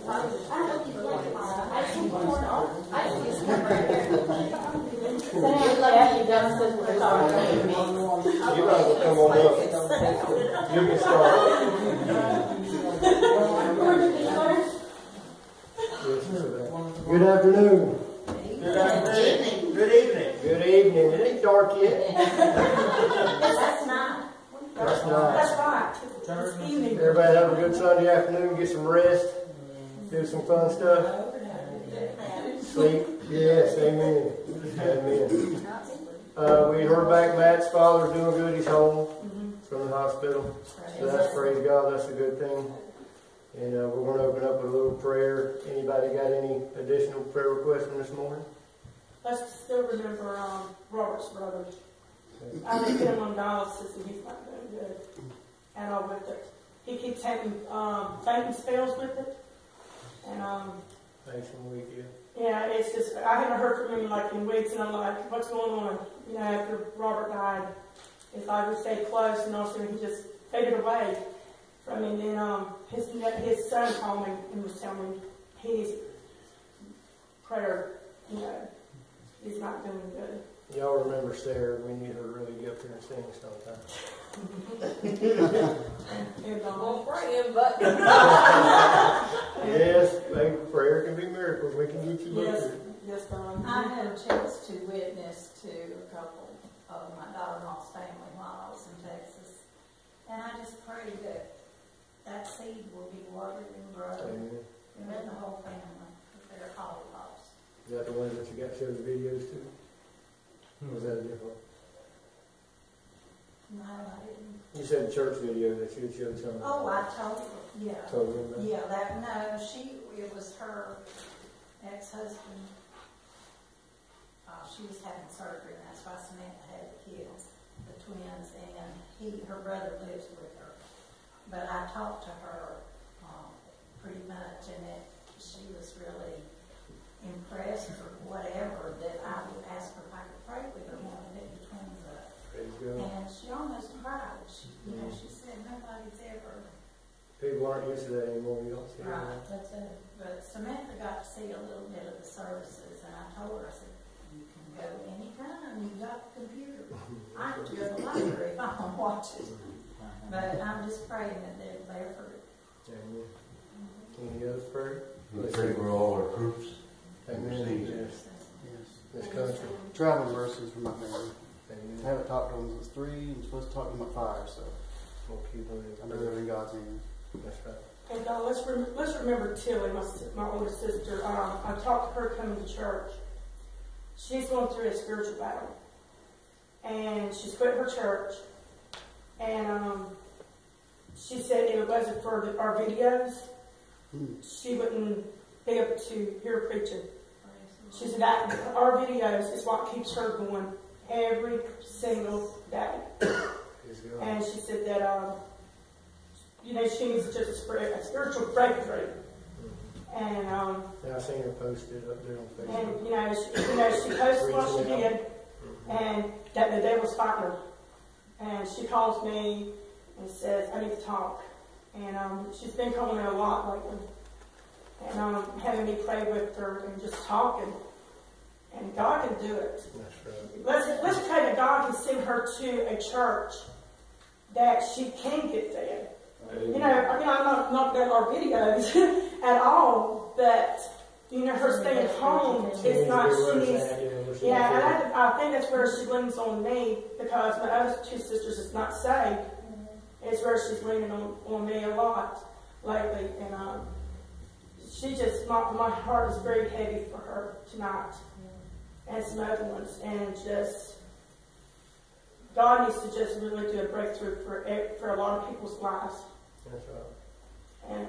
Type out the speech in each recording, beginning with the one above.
You guys will come on up. You can start. Good afternoon. Good afternoon. Good evening. Good evening. It ain't dark yet. That's not. That's nice. That's right. Everybody have a good Sunday afternoon. Get some rest. Do some fun stuff. Sleep. Yes. Amen. Amen. We heard back Matt's father's doing good. He's home from the hospital. So that's, praise God, that's a good thing. And we're going to open up with a little prayer. Anybody got any additional prayer requests from this morning? Let's still remember Robert's brother. I've been putting him on dialysis and he's not doing good at all with it. He keeps having fainting spells with it. And Thanks for the week, yeah, it's just, I haven't heard from him like in weeks, and I'm like, what's going on? You know, after Robert died, it's like we stayed close, and also he just faded away from me. And then his son called me and was telling me his prayer, you know, he's not doing good. Y'all remember Sarah? We need her to really get up there and sing sometime. Yes, prayer can be miracles. We can get you up there. Yes, Don. I had a chance to witness to a couple of my daughter-in-law's family while I was in Texas. And I just pray that that seed will be watered and grown. Amen. And then the whole family, if they're all lost. Is that the one that you got to show the videos to? Or was that a different one? No, I didn't. You said the church video that you had showed some. Oh, I told her, yeah. Told them about? Yeah, it was her ex-husband. She was having surgery, and that's why Samantha had the kids, the twins, and her brother lives with her. But I talked to her pretty much, and she was really impressed or whatever that I would ask her if I could pray with her when we picked the twins up. And she almost cried. She said nobody's ever. People aren't used to that anymore. You don't see it. Right, that's it. But Samantha got to see a little bit of the services, and I told her, I said, you can go anytime. You got the computer. I can go to the library if I want to watch it. But I'm just praying that they're there for it. Amen. Any other prayer? Let's pray for all our troops. Amen. Yes. This country. Travel mercies for my family. Amen. I haven't talked to them since 3. I'm supposed to talk to them at 5, so We'll keep on I know they're in God's hands. That's right. And let's remember Tilly, my older sister. I talked to her coming to church. She's going through a spiritual battle. And she's quit her church. And she said if it wasn't for our videos, she wouldn't be able to hear preaching. She said that our videos is what keeps her going every single day. And she said that, she needs just a spiritual breakthrough. And yeah, I seen her posted up there on Facebook. And she posted what she did, and that the devil's fighting her. And she calls me and says, I need to talk. And she's been calling me a lot lately. And having me pray with her and just talking. And God can do it. That's right. Let's pray that God can send her to a church that she can get fed. I'm not going our videos at all, but her staying home is not. And I think that's where she leans on me, because my other 2 sisters is not saved. It's where she's leaning on me a lot lately, and she just my heart is very heavy for her tonight, and some other ones, and just. God needs to just really do a breakthrough for a lot of people's lives. That's right. And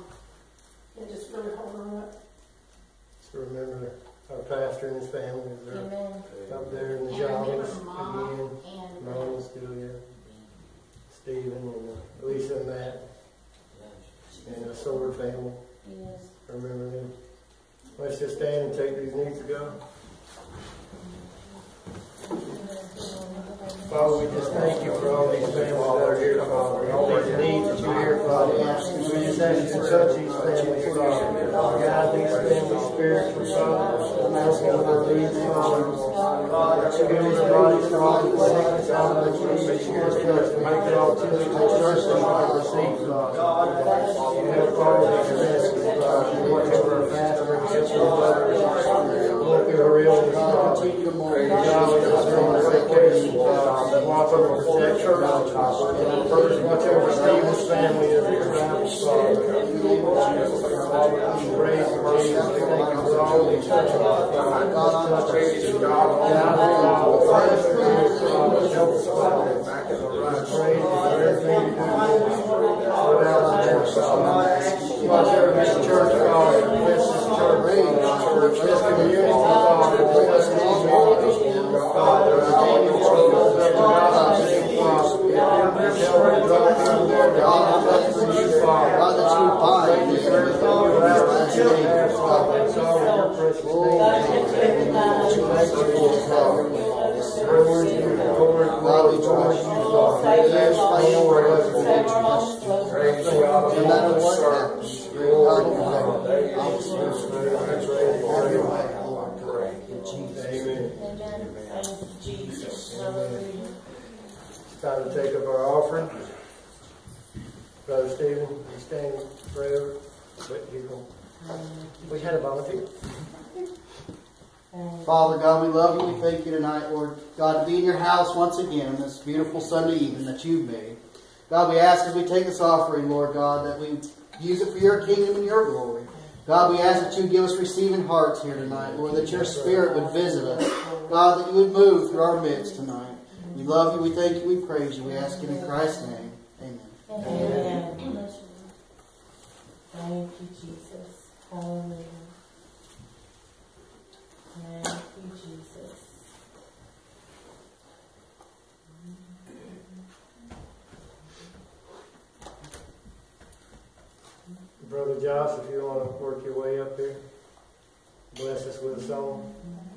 just really hold her up. Just remember our pastor and his family is up there in the And jobs remember Mom again. and Mom still here. Stephen and Lisa and Matt. And the Sword family. Yes. Remember them. Let's just stand and take these needs to go. Father, we just thank you for all these families that are here, Father. All these needs that you're here for. God. We just ask you to touch these families, God. Guide these families spiritually, God. Help them with their needs, God. Give these bodies, God, the sickness out of the Jesus Christ. Make it all to the church that might receive, God. You help all these rescues, God. You watch over our pastors, help our brothers, look through her illness, God. Continue to mourn, God. We just bring the vacation, God. Watch over and protect her, God. First, watch over Stephen's family as they travel, Father. Praise the Jesus. Thank you for all these touches, God. Touch us, God. Praise for everything you do. Watch over this church, God. Bless this church, this community, God. Bless this community, God. Continue to work with us, God. Tell her to drop down there, God. That's for you, Father. God, that you find me. That's all your precious name. Thank you for it, Father. Lord, you, Lord, God, we trust you, Father. Yes, Lord, no matter what happens, God, have your way, Lord. In Jesus' name. Amen. Thank you, Jesus. Hallelujah. It's time to take up our offering. Brother Stephen, you stand forever. But we had a volunteer. Father God, we love you. We thank you tonight, Lord God, to be in your house once again this beautiful Sunday evening that you've made. God, we ask as we take this offering, Lord God, that we use it for your kingdom and your glory. God, we ask that you give us receiving hearts here tonight, Lord, that your Spirit would visit us. God, that you would move through our midst tonight. We love you, we thank you, we praise you. We ask it in Christ's name. Amen. Amen. Thank you, Jesus. Hallelujah. Thank you, Jesus. Brother Josh, if you want to work your way up here, bless us with a song.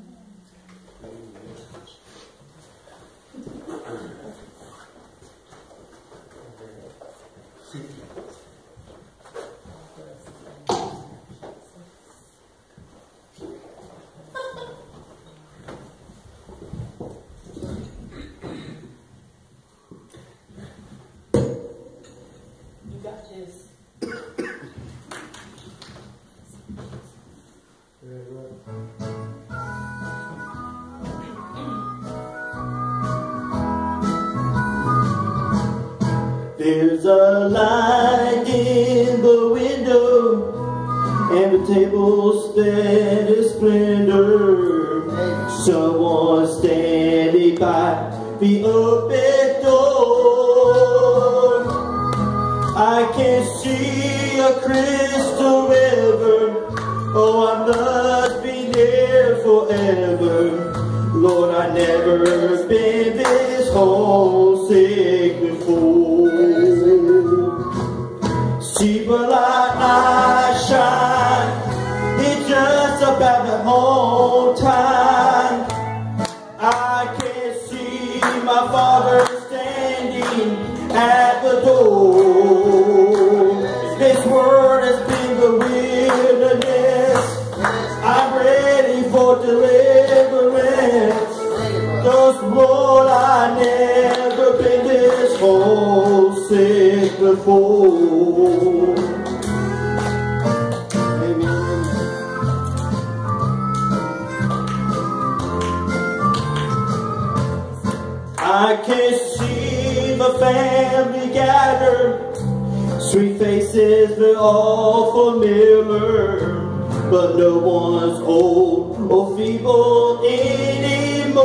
There's a light in the window, and the table stand in splendor. Someone standing by the open door. I can see a crystal river. Oh, I must be there forever. Lord, I never been this homesick before. See, but like I shine, it's just about the home time. I can see my Father standing at the door. His word has been the wilderness. I'm ready for deliverance. Cause Lord, I never been this homesick before. Amen. I can see the family gathered. Sweet faces, they're all familiar. But no one's old or feeble anymore.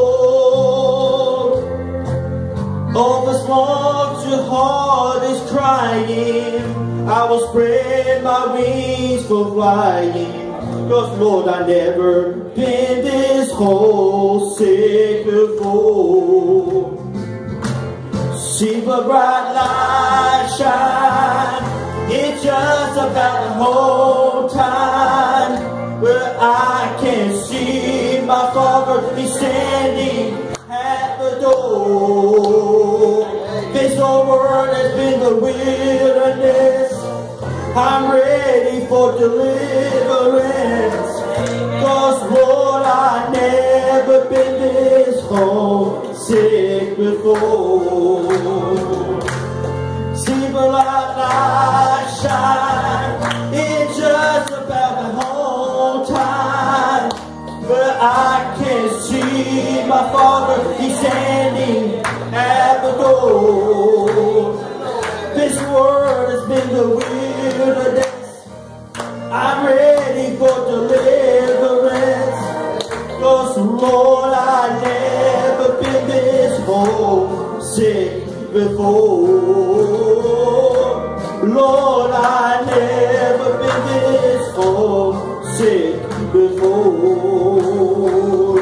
All this long your heart is crying, I will spread my wings for flying. Cause Lord, I never been this homesick before. See the bright light shine, it's just about the whole time, where I can see my Father, he's standing at the door. This old world has been the wilderness. I'm ready for deliverance. 'Cause Lord, I've never been this homesick before. See the light shine, it's just about the whole time. But I can see my Father, He's standing at the door. This world has been the wilderness. I'm ready for deliverance. 'Cause Lord, I've never been this homesick before. Lord, I've never been this homesick before.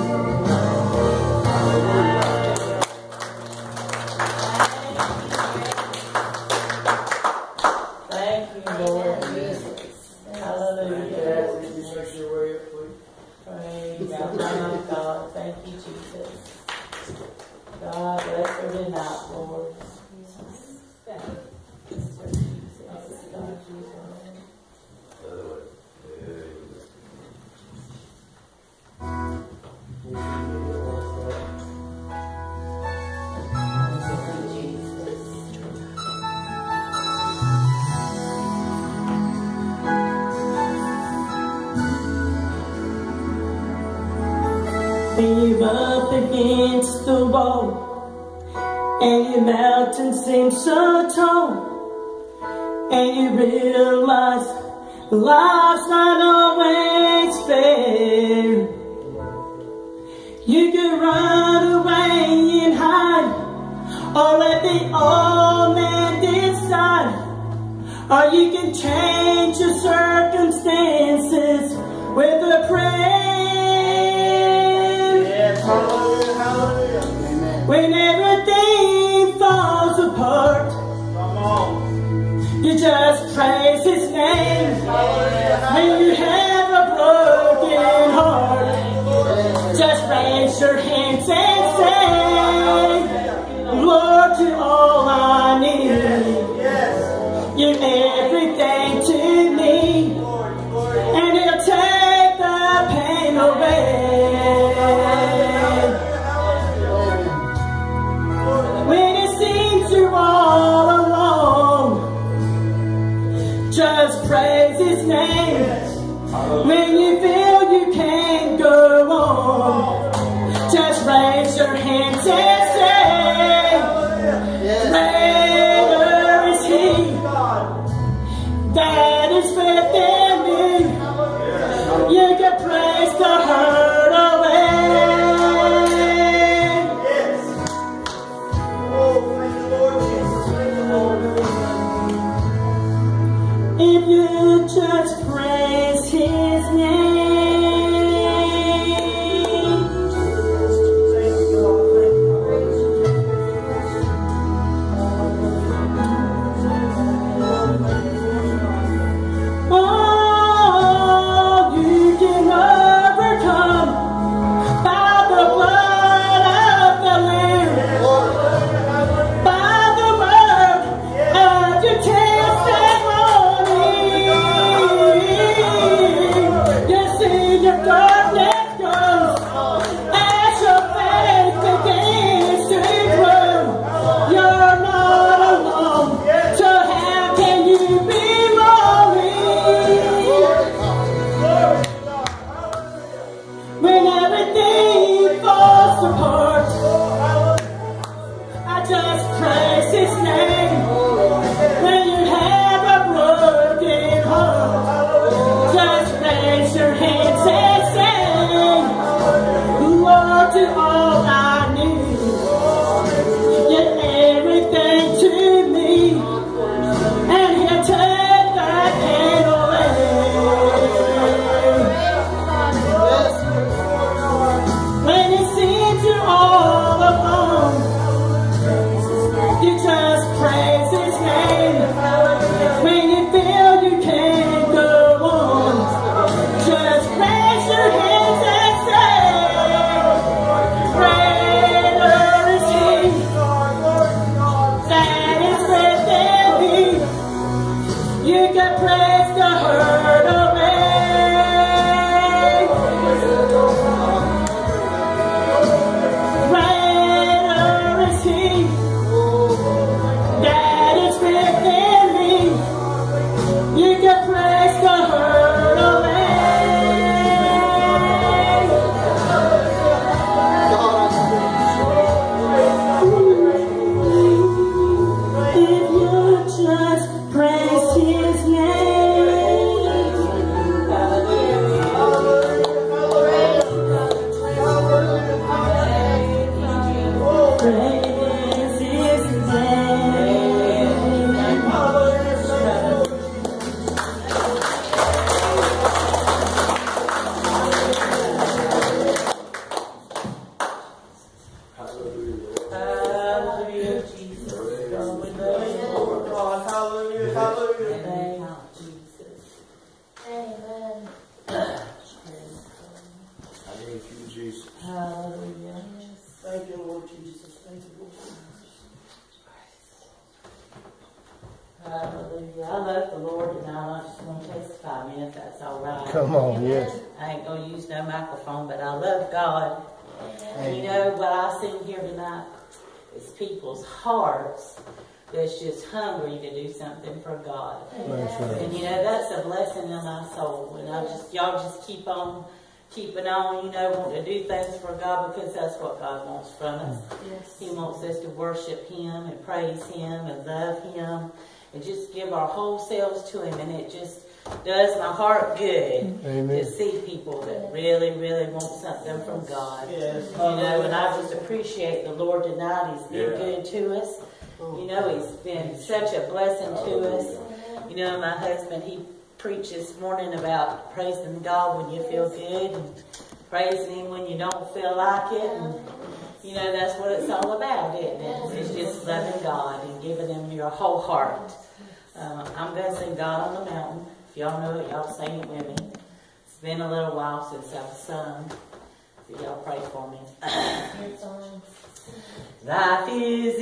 Thank you, Lord Jesus. Hallelujah. Praise God. God. Thank you, Jesus. God bless her tonight, Lord. God, Jesus. You're up against the wall, and your mountain seems so tall, and you realize life's not always fair. You can run away and hide, or let the old man decide, or you can change your circumstances with a prayer. Hallelujah, hallelujah. Amen. When everything falls apart, you just praise His name. When you have a broken heart, just raise your hands and say, Lord, you're all I need. You're everything to me, and it'll take the pain away. When it seems you're all alone, just praise His name. When you feel you can't go on, just raise your hands and say, greater is He that is within me. You can praise the hurt away. If you just praise His name. Oh, you can overcome by the blood of the Lamb, by the word of your testimony. Yes, in your darkness goes as your faith begins to grow. You're not alone, so how can you be lonely? When everything falls apart, I just praise His name. When you have a broken heart, just raise your hands and sing, Lord, you're all I need. You're everything to me, and He'll take that pain away. When it seems you're all alone, you just pray. Hallelujah. I love the Lord tonight. I just want to testify, man, if that's all right. Come on, yes. I ain't going to use no microphone, but I love God. And you know what I seen here tonight is people's hearts that's just hungry to do something for God. That's right. And you know, that's a blessing in my soul. And y'all just keep on keeping on, you know, wanting to do things for God, because that's what God wants from us. Yes. He wants us to worship Him and praise Him and love Him and just give our whole selves to Him. And it just does my heart good to see people that really, really want something from God. Yes. You know, and I just appreciate the Lord tonight. He's been good to us. You know, He's been such a blessing to us. You know, my husband, he preached this morning about praising God when you feel good and praising Him when you don't feel like it. And, you know, that's what it's all about, isn't it? It's just loving God and giving Him your whole heart. I'm going to sing God on the Mountain. If y'all know it, y'all sing it with me. It's been a little while since I've sung. So y'all pray for me. Life is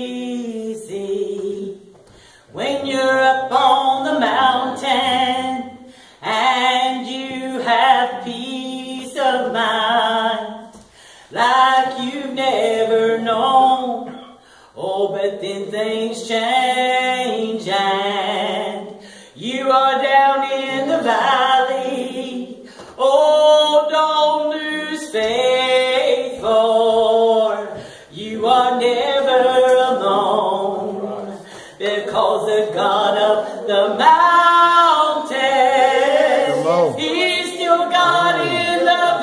easy when you're up on the mountain and you have peace of mind like you've never known. Oh, but then things change and you are down in the valley. Oh, don't lose faith, for you are never alone, because the God of the mountain, He's still God in the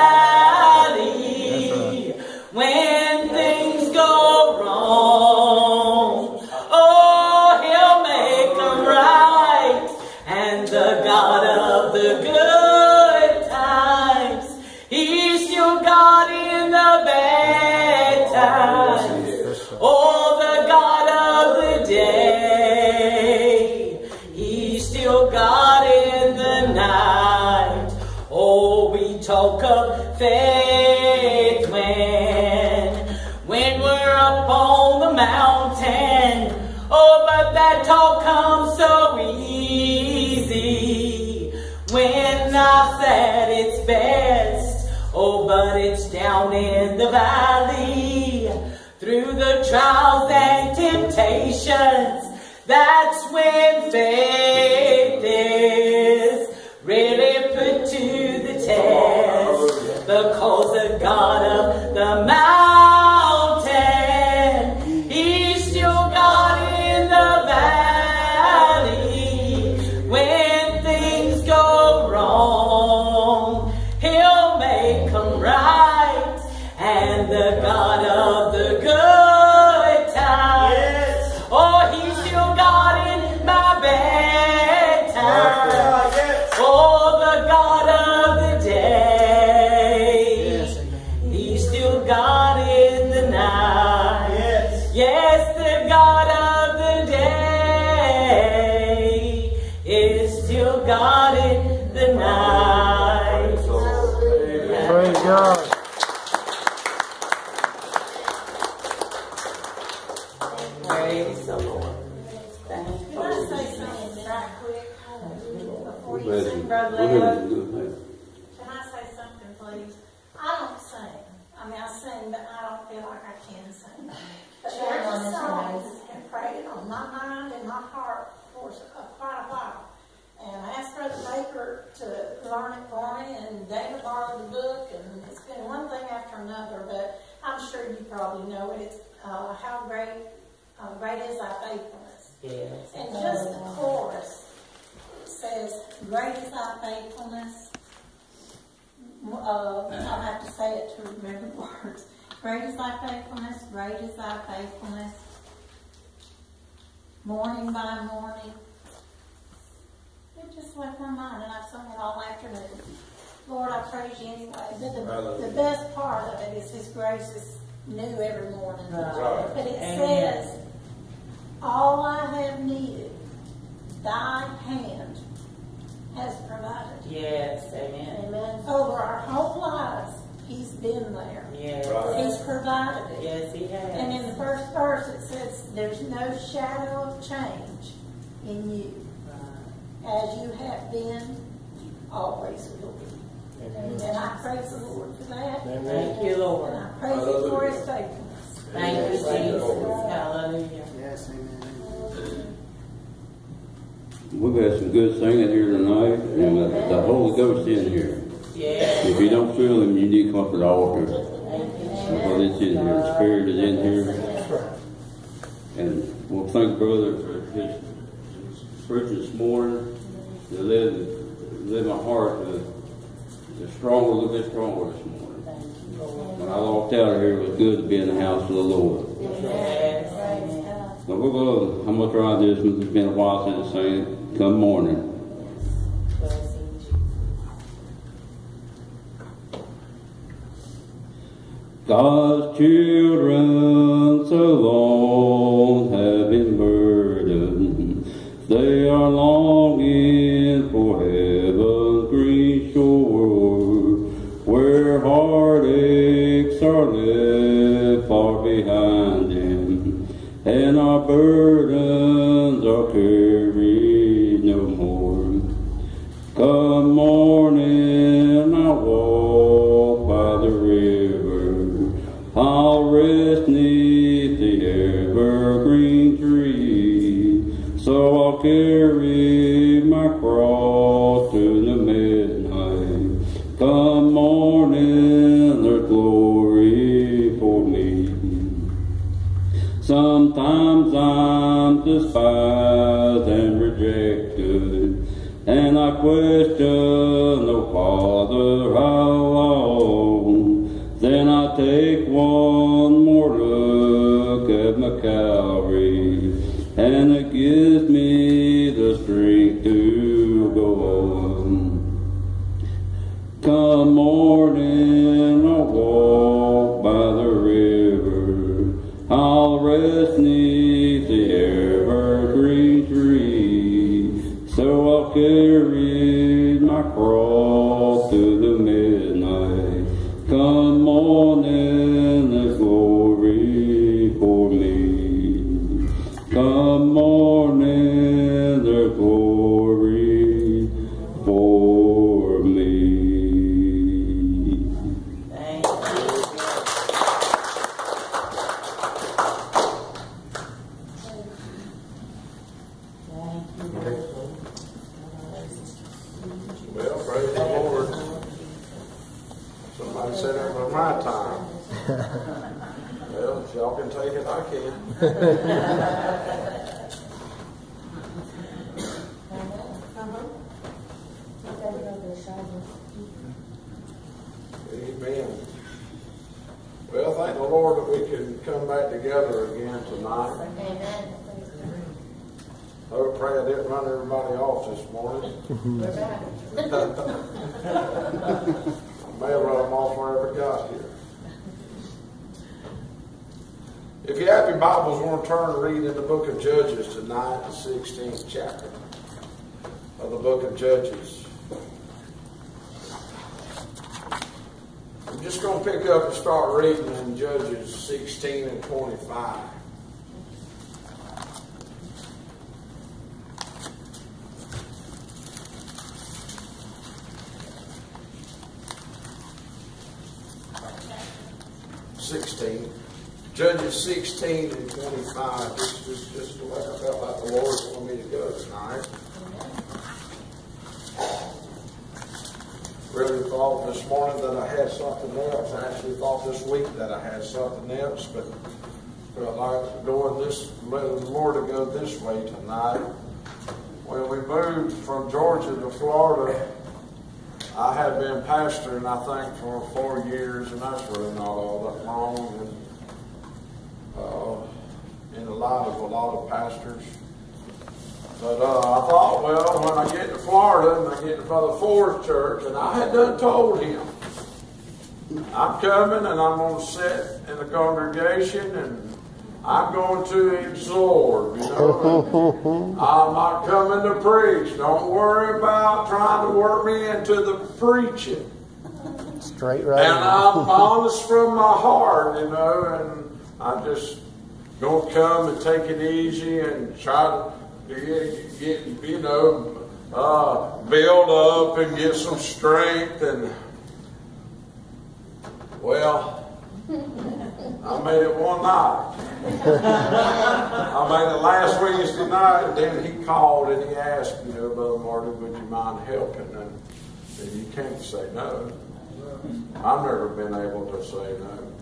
valley. When things go wrong, oh, He'll make them right. And the God of the good times, He's still God in the bad times. Oh, the God of the day, He's still God in the night. Oh, we talk of faith when we're up on the mountain. Oh, but that talk comes so easy when life at its best. Oh, but it's down in the valley, through the trials and temptations, that's when faith is really put to the test. Because the God of the mountain, He's still God in the valley. When things go wrong, He'll make them right. And the God of the good times, oh, He's still God in my bad times. Oh, the God of the day, He's still God in the night. Yes, the God of the day is still God in the night. Praise God. Praise the Lord. Thank you. Can I say something right quick before you We're sing, Brother Leo? ready to do it. Can I say something, please? I don't sing. I mean, I sing, but I don't feel like I can sing. But there's a song that's been praying on my mind and my heart for quite a while. And I asked Brother Baker to learn it for me, and David borrowed the book, and it's been one thing after another, but I'm sure you probably know it. It's how great is thy faithfulness. Yes. And just the chorus says, great is thy faithfulness. I'll have to say it to remember the words. Great is thy faithfulness, great is thy faithfulness. Morning by morning. It just left my mind, and I've sung it all afternoon. Lord, I praise you anyway. But the best part of it is His grace is new every morning. Right. But it Amen. says, all I have needed, thy hand has provided. Yes, amen. Amen. Over our whole lives, He's been there. Yes. He's provided it. Yes, He has. And in the first verse it says, there's no shadow of change in you, as you have been, always will be. And I praise the Lord for that. Thank you, Lord. And I praise Him for His faithfulness. Thank you, Jesus. Hallelujah. Yes, amen. We've had some good singing here tonight, and the Holy Ghost in here. Yes. If you don't feel Him, you need to come up to the altar. Because it's in here, the Spirit is in here. And we'll thank Brother for his preaching this morning. To let my heart to stronger, a little bit stronger this morning. When I walked out of here, it was good to be in the house of the Lord. Yes. But we're going to, I'm going to try this one. It's been a while since I sang it. Come morning. God's children so long have been burdened. They are longing for heaven's green shore, where heartaches are left far behind them, and our burdens are carried no more. Come morning, I'll walk by the river, I'll rest neath the evergreen tree, so I'll carry my cross to the midnight. Come morning, there's glory for me. Sometimes I'm despised and rejected, and I question, oh Father, how long? Then I take one more look at my Calvary, and it gives me the strength to go on. Come morning, I'll walk by the river, I'll rest neath the evergreen tree, so I'll carry my cross to the midnight. Come morning, there's glory for me. Come morning, there's glory for me. Thank you. Well, praise the Lord. Somebody said it was my time. Well, if y'all can take it, I can. Amen. Well, thank the Lord that we can come back together again tonight. Amen. I would pray I didn't run everybody off this morning. I may have run them off wherever I got here. If you have your Bibles, I want to turn and read in the book of Judges tonight, the 16th chapter of the book of Judges. I'm just going to pick up and start reading in Judges 16 and 25. Judges 16 and 25. This is just the way I felt like the Lord wanted me to go tonight. Really thought this morning that I had something else. I actually thought this week that I had something else, but felt like going this, letting the Lord to go this way tonight. When we moved from Georgia to Florida, I had been pastoring, I think, for 4 years, and that's really not all that long. And, in the light of a lot of pastors. But I thought, well, when I get to Florida and I get to Brother Ford's church, and I had done told him, I'm coming and I'm going to sit in the congregation and I'm going to absorb, you know. I'm not coming to preach. Don't worry about trying to work me into the preaching. Straight right. And I'm honest from my heart, you know, and I just don't come and take it easy and try to build up and get some strength. And well, I made it one night. I made it last Wednesday night, and then he called and he asked, Brother Martin, would you mind helping? And you can't say no. I've never been able to say no.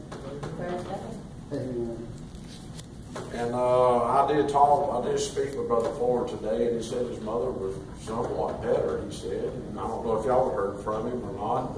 And I did speak with Brother Ford today, and he said his mother was somewhat better, he said. And I don't know if y'all heard from him or not,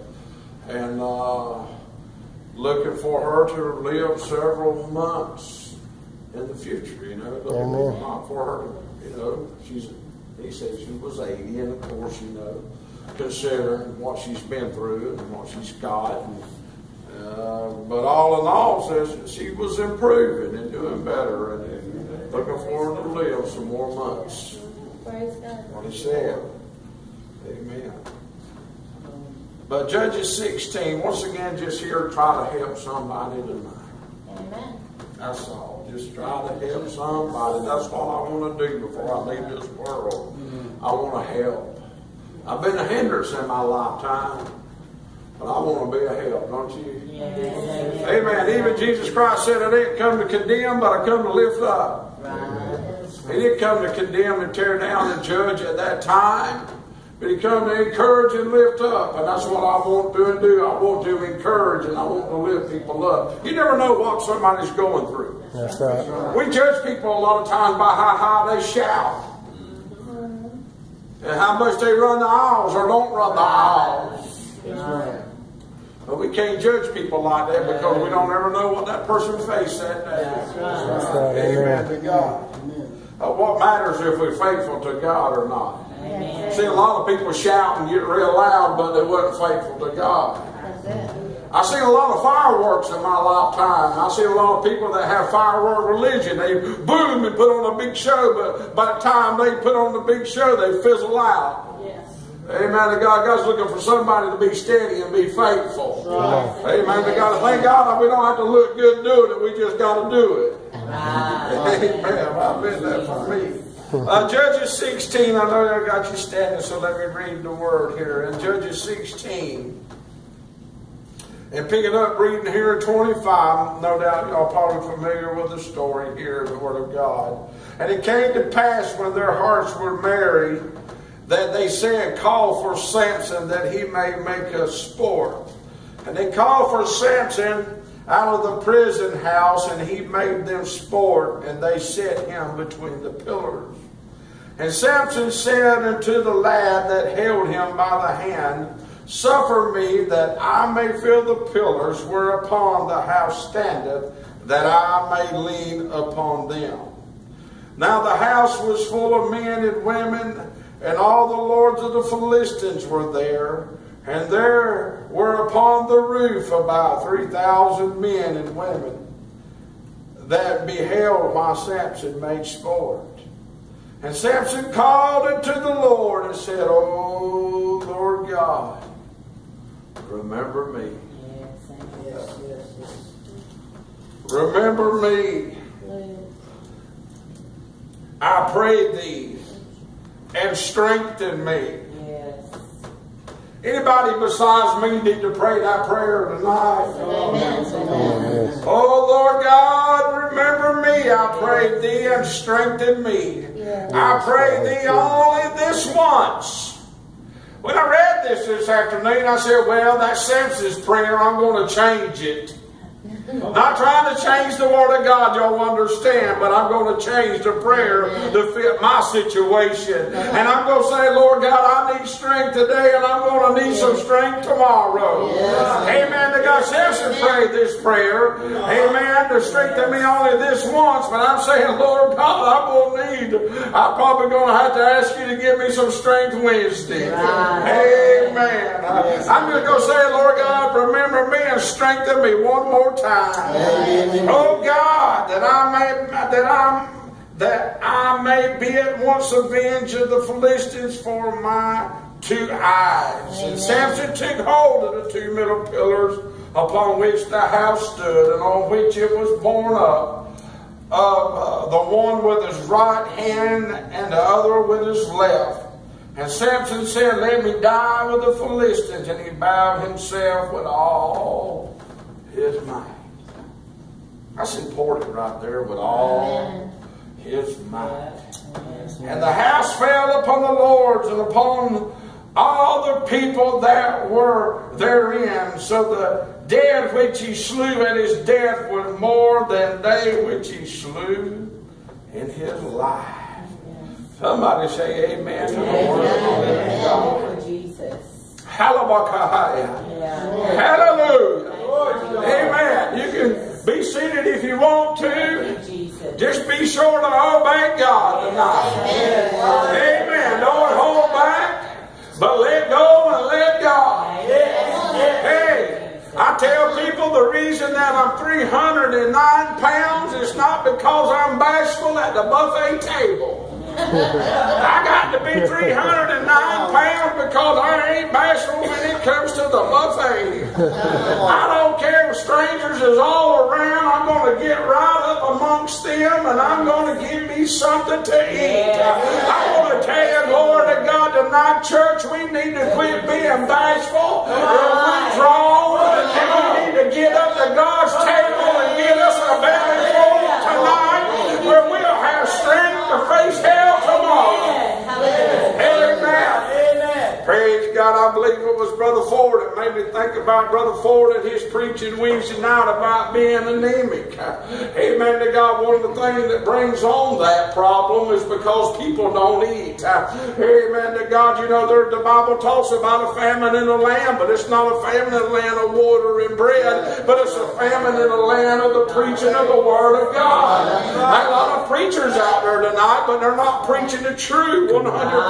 but looking for her to live several months in the future, not for her, he said she was 80, and of course, considering what she's been through and what she's got. But all in all, says she was improving and doing better and looking for her to live some more months. Praise God. What he said. Amen. But Judges 16, once again, just here try to help somebody tonight. Amen. That's all. Just try to help somebody. That's what I want to do before I leave this world. I want to help. I've been a hindrance in my lifetime, but I want to be a help, don't you? Yes. Amen. Even Jesus Christ said, I didn't come to condemn, but I come to lift up. Right. He didn't come to condemn and tear down and judge at that time, but he come to encourage and lift up. And that's what I want to do. I want to encourage and I want to lift people up. You never know what somebody's going through. That's right. We judge people a lot of times by how high they shout. And how much they run the aisles or don't run the aisles. Right. But we can't judge people like that because we don't ever know what that person faced that day. That's right. Amen to God. What matters if we're faithful to God or not? Amen. See, a lot of people shout and get real loud, but they weren't faithful to God. That's it. I've seen a lot of fireworks in my lifetime. I've seen a lot of people that have firework religion. They boom and put on a big show, but by the time they put on the big show, they fizzle out. Yes. Amen to God. God's looking for somebody to be steady and be faithful. Right. Amen to God. Thank God that we don't have to look good doing it. We just got to do it. Right. Amen. I've been there for me. Judges 16. I know I got you standing, so let me read the word here. In Judges 16. And picking up reading here at 25, no doubt y'all probably familiar with the story here, the Word of God. And it came to pass when their hearts were merry, that they said, call for Samson that he may make us sport. And they called for Samson out of the prison house, and he made them sport, and they set him between the pillars. And Samson said unto the lad that held him by the hand, suffer me that I may feel the pillars whereupon the house standeth, that I may lean upon them. Now the house was full of men and women, and all the lords of the Philistines were there. And there were upon the roof about 3,000 men and women that beheld while Samson made sport. And Samson called unto the Lord and said, O Lord God, remember me. Yes. Remember me. I pray thee, and strengthen me. Yes. Anybody besides me need to pray that prayer tonight? Amen. Oh Lord God, remember me. I pray thee and strengthen me. I pray thee only this once. When I read this afternoon, I said, well, that's Samson's prayer. I'm going to change it. Not trying to change the Word of God, y'all understand, but I'm going to change the prayer to fit my situation. And I'm going to say, Lord God, I need strength today, and I'm going to need some strength tomorrow. Amen. To God, Samson prayed this prayer. Amen. To strengthen me only this once, but I'm saying, Lord God, I'm probably going to have to ask you to give me some strength Wednesday. Amen. I'm going to go say, Lord God, remember me and strengthen me one more time. Oh God, that I may be at once avenged of the Philistines for my two eyes. And Samson took hold of the two middle pillars upon which the house stood, and on which it was borne up. the one with his right hand and the other with his left. And Samson said, let me die with the Philistines. And he bowed himself with all his might. That's important right there, with all his might. And the house fell upon the lords and upon all the people that were therein. So the dead which he slew at his death was more than they which he slew in his life. Somebody say amen to the word of God. Jesus. Hallelujah. Amen. You can be seated if you want to. Just be sure to obey God tonight. Amen. Don't hold back, but let go and let God. Hey, I tell people the reason that I'm 309 pounds is not because I'm bashful at the buffet table. I got to be 309 pounds because I ain't bashful when it comes to the buffet. I don't care if strangers is all around. I'm going to get right up amongst them and I'm going to give me something to eat. I want to tell you, glory to God, tonight, church, we need to quit being bashful and withdrawn, and we need to get up to God's table and get us a belly full tonight where we'll have strength to face hell tomorrow. Amen. Praise God. I believe it was Brother Ford that made me think about Brother Ford and his preaching Wednesday night about being anemic. Amen to God. One of the things that brings on that problem is because people don't eat. Amen to God. You know, the Bible talks about a famine in the land, but it's not a famine in the land of water and bread, but it's a famine in the land of the preaching of the Word of God. A lot of preachers out there tonight, but they're not preaching the true 100%.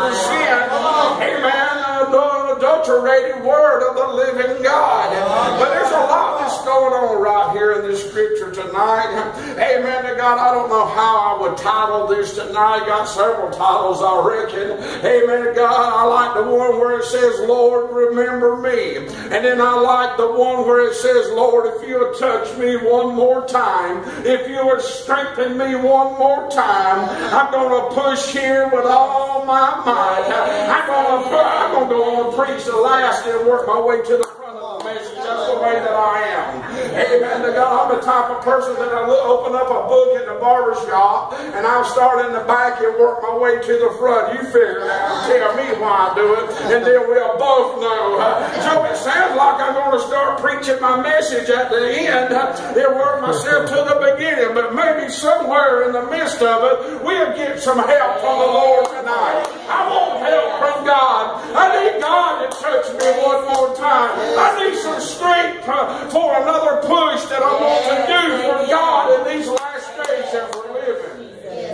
Amen. The adulterated Word of the living God. But there's a lot that's going on right here in this scripture tonight. Amen to God. I don't know how I would title this tonight. Got several titles, I reckon. Amen to God. I like the one where it says, Lord, remember me. And then I like the one where it says, Lord, if you would touch me one more time, if you would strengthen me one more time, I'm going to push here with all my might. I'm going to go on and preach the last and work my way to the front of the message. That's the way that I am. Amen to God. I'm the type of person that I will open up a book in the barber shop and I'll start in the back and work my way to the front. You figure it out. Tell me why I do it, and then we'll both know. So it sounds like I'm going to start preaching my message at the end and work myself to the beginning, but maybe somewhere in the midst of it, we'll get some help from the Lord tonight. I want help from God. I need God to touch me one more time. I need some strength for another push that I want to do for God in these last days that we're living.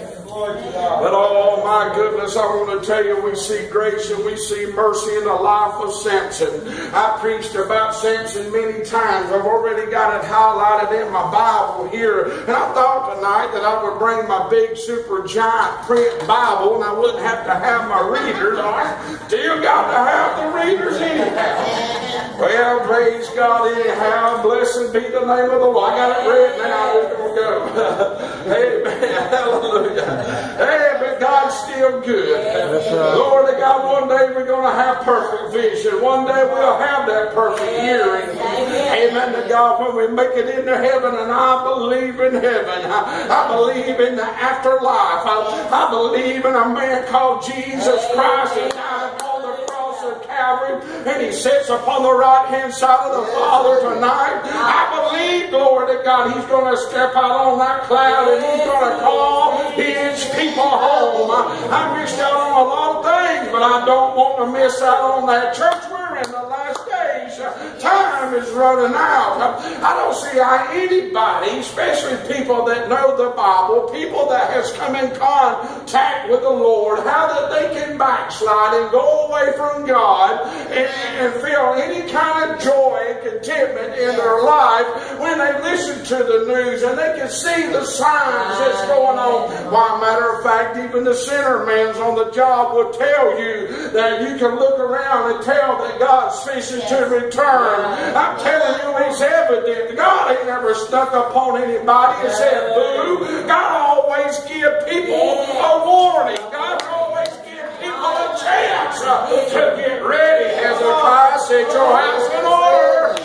But oh my goodness, I want to tell you, we see grace and we see mercy in the life of Samson. I preached about Samson many times. I've already got it highlighted in my Bible here. And I thought tonight that I would bring my big super giant print Bible and I wouldn't have to have my readers. I still got to have the readers anyhow. Well, praise God anyhow. Blessed be the name of the Lord. I got it read now. We're going to go. Amen. Hallelujah. Hey, but God's still good. Lord to God, one day we're going to have perfect vision. One day we'll have that perfect hearing. Amen to God, when we make it into heaven, and I believe in heaven. I believe in the afterlife. I believe in a man called Jesus Christ who died upon the cross of Calvary, and he sits upon the right hand side of the Father tonight. I believe, glory to God, he's going to step out on that cloud and he's going to call his people home. I missed out on a lot of things, but I don't want to miss out on that. Church, we're in the last days. Time is running out. I don't see how anybody, especially people that know the Bible, people that has come in contact with the Lord, how that they can backslide and go away from God and feel any kind of joy and contentment in their life when they listen to the news and they can see the signs that's going on. Why, matter of fact, even the sinner man's on the job will tell you that you can look around and tell that God's fixing to return. I'm telling you, it's evident. God ain't never stuck upon anybody and said, boo. God always gives give people a warning. God always gives people a chance to get ready. Hezekiah, set your house in order.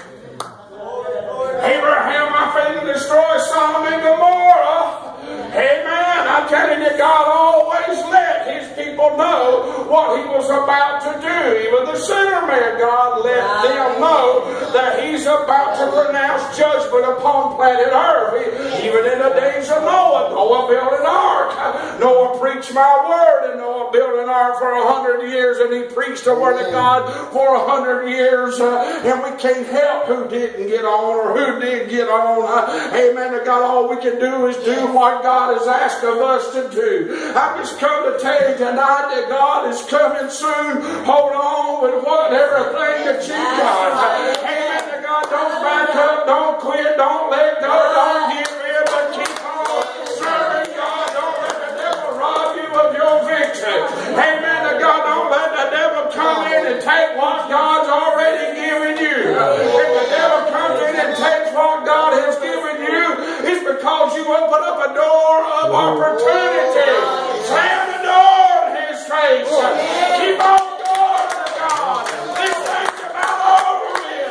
Abraham, I failed to destroy Sodom and Gomorrah. Amen. I'm telling you, God always let His people know what He was about to do. Even the sinner man, God let them know that He's about to pronounce judgment upon planet Earth. Even in the days of Noah, Noah built an ark. Noah preached my word, and Noah built an ark for 100 years, and he preached the word of God for 100 years. And we can't help who didn't get on or who did get on. Amen to God. All we can do is do what God has asked of us to do. I've just come to tell you tonight that God is coming soon. Hold on with everything that you got. Amen to God. Don't back up. Don't quit. Don't let go. Don't give in. But keep on serving God. Don't let the devil rob you of your victory. Amen to God. Don't let the devil come in and take what God's already given you. If the devil comes in and takes what God has given you, it's because you open up a door of opportunity. Slam the door in His face. Keep on going to God. This thing's about over with.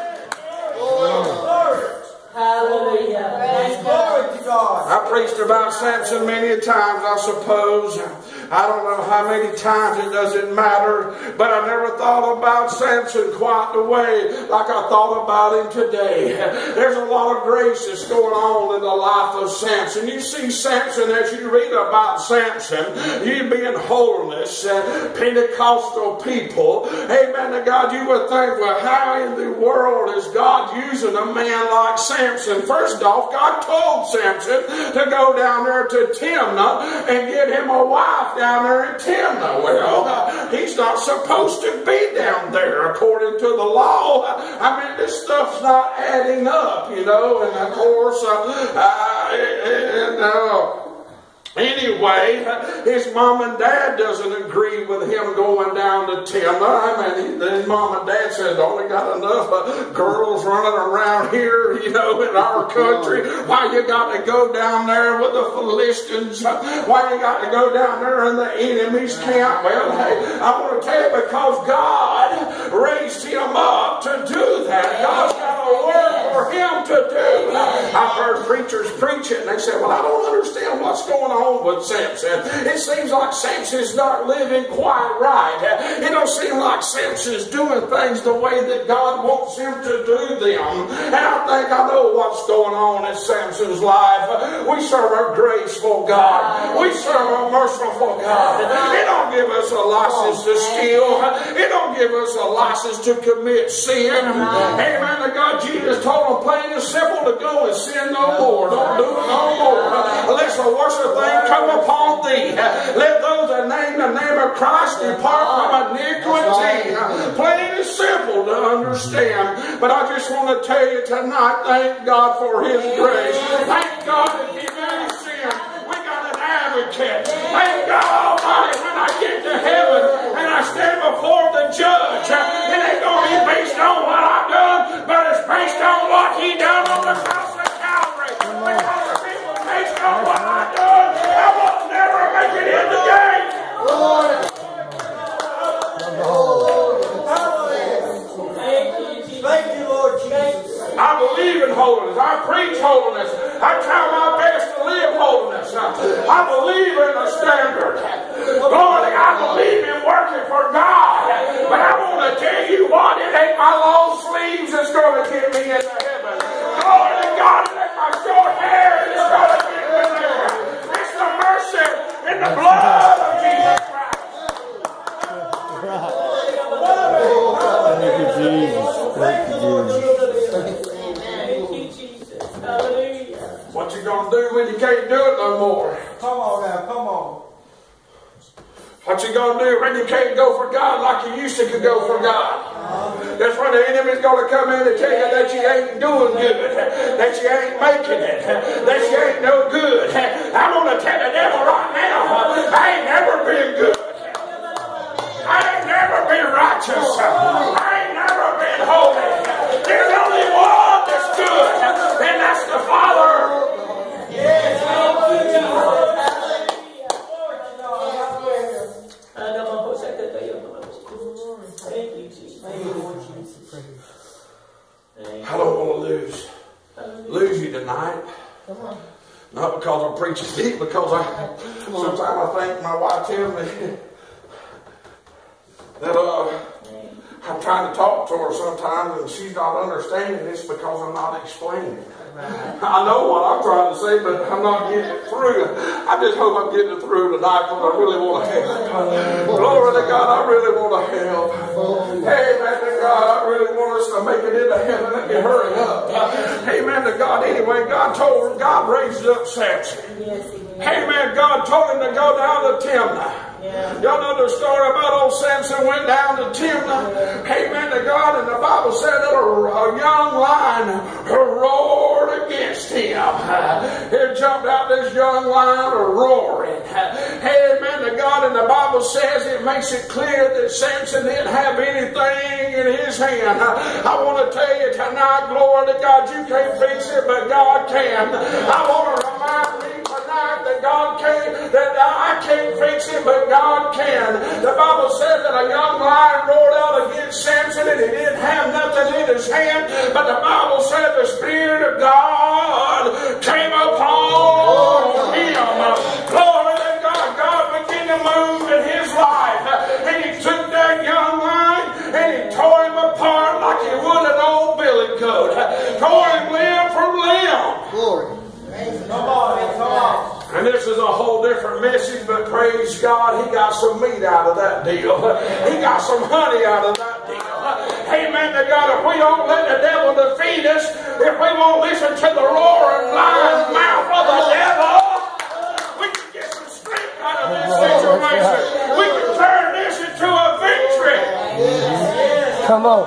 Hallelujah. Glory to God. I preached about Samson many times, I suppose. I don't know how many times, it doesn't matter. But I never thought about Samson quite the way like I thought about him today. There's a lot of grace that's going on in the life of Samson. You see Samson, as you read about Samson, you being holiness, Pentecostal people, amen to God, you would think, well, how in the world is God using a man like Samson? First off, God told Samson to go down there to Timnah and get him a wife down there in Timnah. Well, he's not supposed to be down there according to the law. I mean, this stuff's not adding up, you know. And of course, anyway, his mom and dad doesn't agree with him going down to Timnah. I mean, his mom and dad said, only got enough girls running around here, you know, in our country. Why you got to go down there with the Philistines? Why you got to go down there in the enemy's camp? Well, hey, I want to tell you, because God raised him up to do that. God's got a work for him to do. I've heard preachers preach it, and they say, well, I don't understand what's going on with Samson. It seems like Samson's not living quite right. It don't seem like Samson's doing things the way that God wants him to do them. And I think I know what's going on in Samson's life. We serve a graceful God. We serve a merciful God. It don't give us a license to steal. It don't give us a license to commit sin. Amen to God. Jesus told them plain and simple to go and sin no more. Don't do it no more. Unless the worst thing come upon thee. Let those that name the name of Christ depart from iniquity. Plain and simple to understand. But I just want to tell you tonight, thank God for His grace. Thank God that He made sin. We got an advocate. Thank God Almighty, when I get to heaven and I stand before the judge, it ain't going to be based on what I've done, but it's based on what He done on the cross of Calvary. Because if it was based on what I've done, I will never make it in the game. Thank you, Lord Jesus. I believe in holiness. I preach holiness. I try my best to live holiness. I believe in a standard. Lord, I believe in working for God. But I want to tell you what, it ain't my long sleeves that's going to get me into heaven. Glory to God, it ain't my short hair that's going to get me there. It's the mercy and the blood of Jesus Christ. Thank you, Jesus. Thank you, Jesus. Thank you, Jesus. Hallelujah. What you gonna do when you can't do it no more? Come on now, come on. What you gonna do when you can't go for God like you used to could go for God? That's when the enemy's gonna come in and tell you that you ain't doing good, that you ain't making it, that you ain't no good. I'm gonna tell the devil right now, I ain't never been good. I ain't never been righteous. I ain't never been holy. There's only one that's good, and that's the Father. Yes, hallelujah. to preach it deep because sometimes I think my wife tells me that I'm trying to talk to her sometimes and she's not understanding this because I'm not explaining it. I know what I'm trying to say, but I'm not getting it through. I just hope I'm getting it through tonight because I really want to help. Glory to God, I really want to help. Amen to God, I really want us to make it into heaven. Let me hurry up. Amen to God. Anyway, God raised up Samson. Amen. God told him to go down to Timnah. Y'all know the story about old Samson went down to Timnah. Amen to God. And the Bible said that a young lion roared against him. Here jumped out this young lion roaring. Amen to God. And the Bible says it makes it clear that Samson didn't have anything in his hand. I want to tell you tonight, glory to God, you can't fix it, but God can. I want to remind me tonight that God can, that I can't fix it, but God can. The Bible says that a young lion roared out against Samson and he didn't have nothing in his hand, but the Bible said the Spirit of God came upon him. Glory to God. God began to move in his life, and he took that young lion and he tore him apart like he would an old billy goat. Tore him limb from limb. Glory. Come on. And this is a whole different message, but praise God, he got some meat out of that deal. He got some honey out of that deal. Amen to God. If we don't let the devil defeat us, if we won't listen to the roaring lion mouth of the devil, we can get some strength out of this situation. We can turn this into a victory. Come on.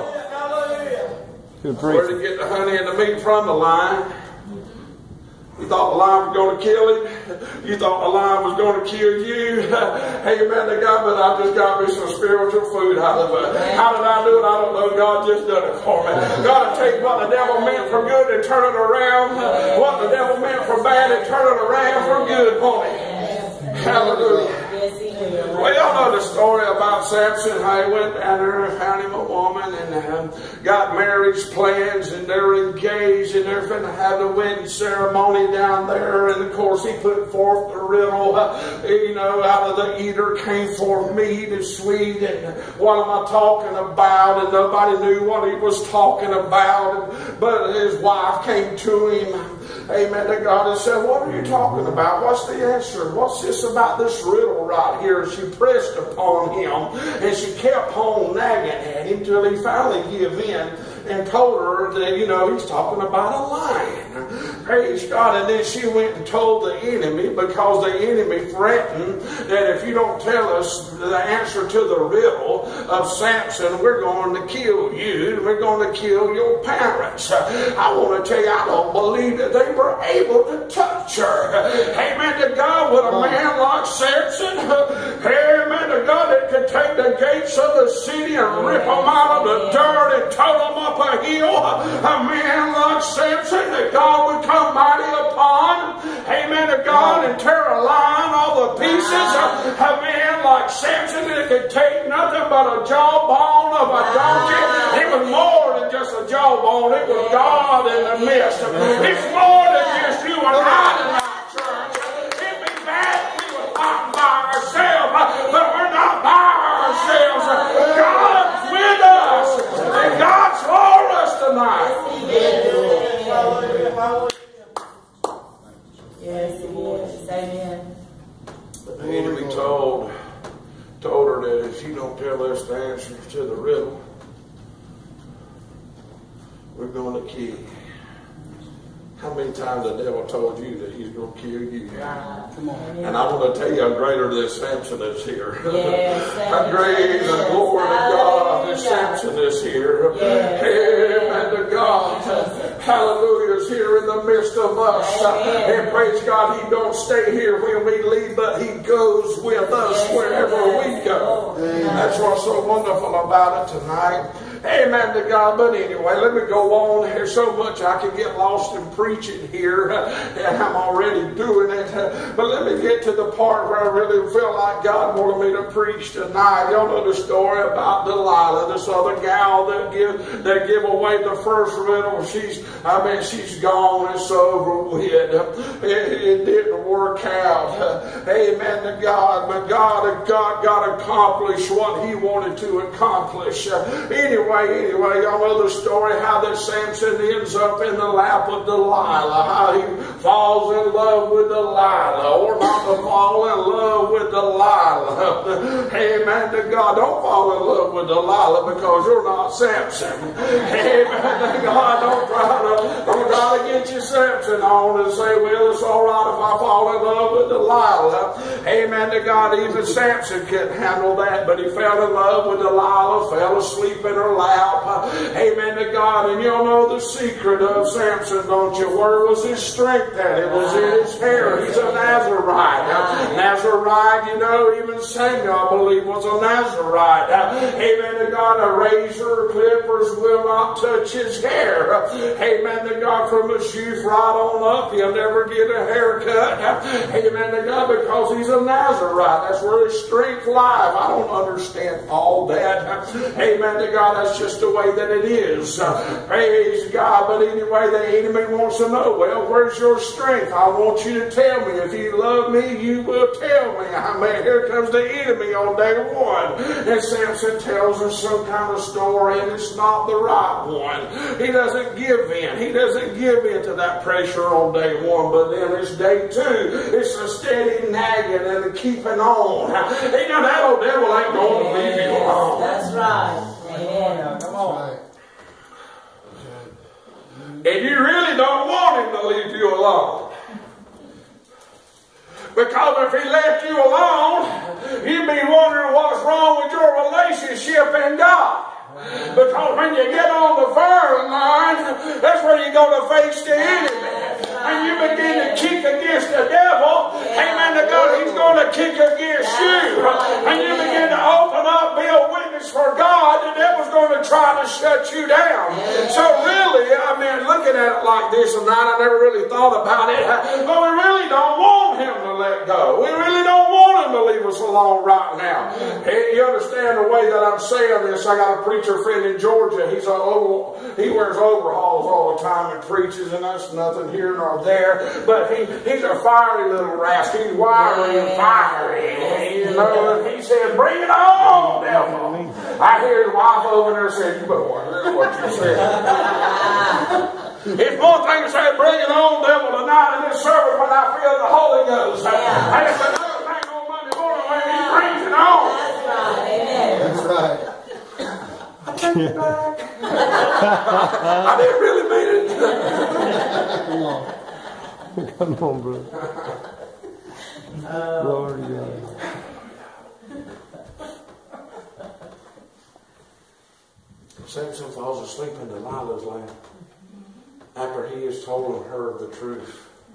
Good Where to get the honey and the meat from? The lion. You thought the lion was going to kill him. You thought the lion was going to kill you. Amen to God, but I just got me some spiritual food out of it. How did I do it? I don't know. God just done it for me. God will take what the devil meant for good and turn it around. What the devil meant for bad and turn it around for good, won't he? Hallelujah. Well, y'all know the story about Samson, how he went down there and found him a woman and got marriage plans, and they're engaged and they're going to have the wedding ceremony down there. And of course, he put forth the riddle, out of the eater came forth meat and sweet, and what am I talking about? And nobody knew what he was talking about, but his wife came to him. Amen to God, and said, what are you talking about? What's the answer? What's this about this riddle right here? She pressed upon him, and she kept on nagging at him till he finally gave in and told her that, he's talking about a lion. Praise God. And then she went and told the enemy, because the enemy threatened that if you don't tell us the answer to the riddle of Samson, we're going to kill you, and we're going to kill your parents. I want to tell you, I don't believe that they were able to touch her. Amen to God. With a man like Samson, amen to God, that could take the gates of the city and rip them out of the dirt and tow them up a hill. A man like Samson that God would come mighty upon. Amen to God. And tear a lion all the pieces. A man like Samson that could take nothing but a jawbone of a donkey. It was more than just a jawbone. It was God in the midst. It's more than just you and I tonight, church. It'd be bad if we were fighting by ourselves, but we're not by ourselves. God's with us, and God's for us tonight. Yes, it is. Amen. But the enemy told her that if you don't tell us the answer to the riddle, we're going to kill you. How many times the devil told you that he's going to kill you? Come on. And I want to tell you how greater this Samson is here. Yes, How great the glory of God, this Samson is here. Yes. Amen to God. Hallelujah is here in the midst of us. And praise God, he don't stay here when we leave, but he goes with us wherever we go. That's what's so wonderful about it tonight. Amen to God. But anyway, let me go on. There's so much I could get lost in preaching here, and I'm already doing it. But let me get to the part where I really feel like God wanted me to preach tonight. Y'all know the story about Delilah, this other gal that give away the first riddle. She's gone. It's over with. It didn't work out. Amen to God. But God accomplished what He wanted to accomplish. Anyway, y'all know the story how that Samson ends up in the lap of Delilah, how he falls in love with Delilah, or not to fall in love with Delilah. Amen to God. Don't fall in love with Delilah because you're not Samson. Amen to God. Don't try to get your Samson on and say, well, it's all right if I fall in love with Delilah. Amen to God. Even Samson couldn't handle that, but he fell in love with Delilah, fell asleep in her lap. Amen to God. And you'll know the secret of Samson, don't you? Where was his strength at? It was in his hair. He's a Nazarite. Nazarite, you know, even Samuel, I believe, was a Nazarite. Amen to God. A razor, clippers will not touch his hair. Amen to God. From his youth right on up, he'll never get a haircut. Amen to God, because he's a Nazarite. That's where his strength lies. I don't understand all that. Amen to God. That's just the way that it is. Praise God. But anyway, the enemy wants to know, well, where's your strength? I want you to tell me. If you love me, you will tell me. I mean, here comes the enemy on day one. And Samson tells us some kind of story, and it's not the right one. He doesn't give in. He doesn't give in to that pressure on day one. But then it's day two. It's a steady nagging and a keeping on. Hey, now that old devil ain't going to leave you alone. That's right. Amen. Come on. And you really don't want him to leave you alone. Because if he left you alone, you'd be wondering what's wrong with your relationship in God. Because when you get on the firing line, that's where you're going to face the enemy. And you begin to kick against the devil, amen to God, he's going to kick against you. And you begin to open up, be a witness for God, the devil's going to try to shut you down. So really, I mean, looking at it like this tonight, I never really thought about it, but we really don't want him to let go. We really don't want him to leave us alone right now. Hey, you understand the way that I'm saying this? I got a preacher friend in Georgia. He wears overalls all the time and preaches, and that's nothing here nor there. But he's a fiery little rascal. He's wiry and fiery. You know, and he said, "Bring it on, devil." I hear his wife over there say, "You better watch what you said." It's one thing to say, "Bring it on, devil," tonight in this service when I feel the Holy Ghost. And it's another thing on Monday morning when he brings it on. That's right. Amen. That's right. I take it back. I didn't really mean it. Come on. Come on, brother. Glory to God. Samson falls asleep in Delilah's lap after he has told her the truth.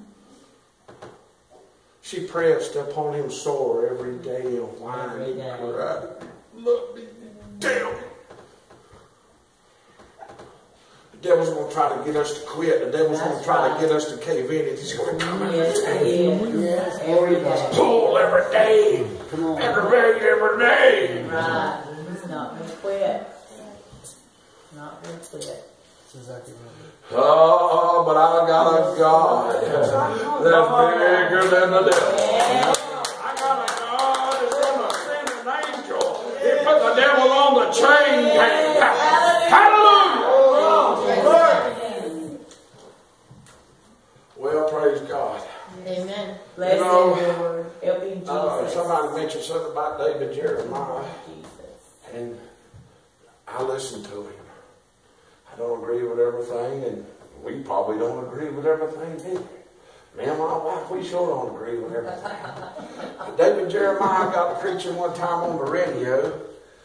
She pressed upon him sore every day and whined and cried, "Look me down." The devil's going to try to get us to quit. The devil's going to try to get us to cave in. He's going to come every day. Yes, every day. Pull every day. Come on. Every day. Right. He's not going to quit. Not going to quit. That's exactly right. Oh, but I got a God that's bigger than the devil. I got a God that's going to send an angel. He put the devil on the chain gang. Hallelujah! Well, praise God. Amen. Bless You know, your word. Help you, Jesus. Somebody mentioned something about David Jeremiah, Jesus. and I listened to him. I don't agree with everything, and we probably don't agree with everything either. Me and my wife, we sure don't agree with everything. David Jeremiah got preaching one time on the radio.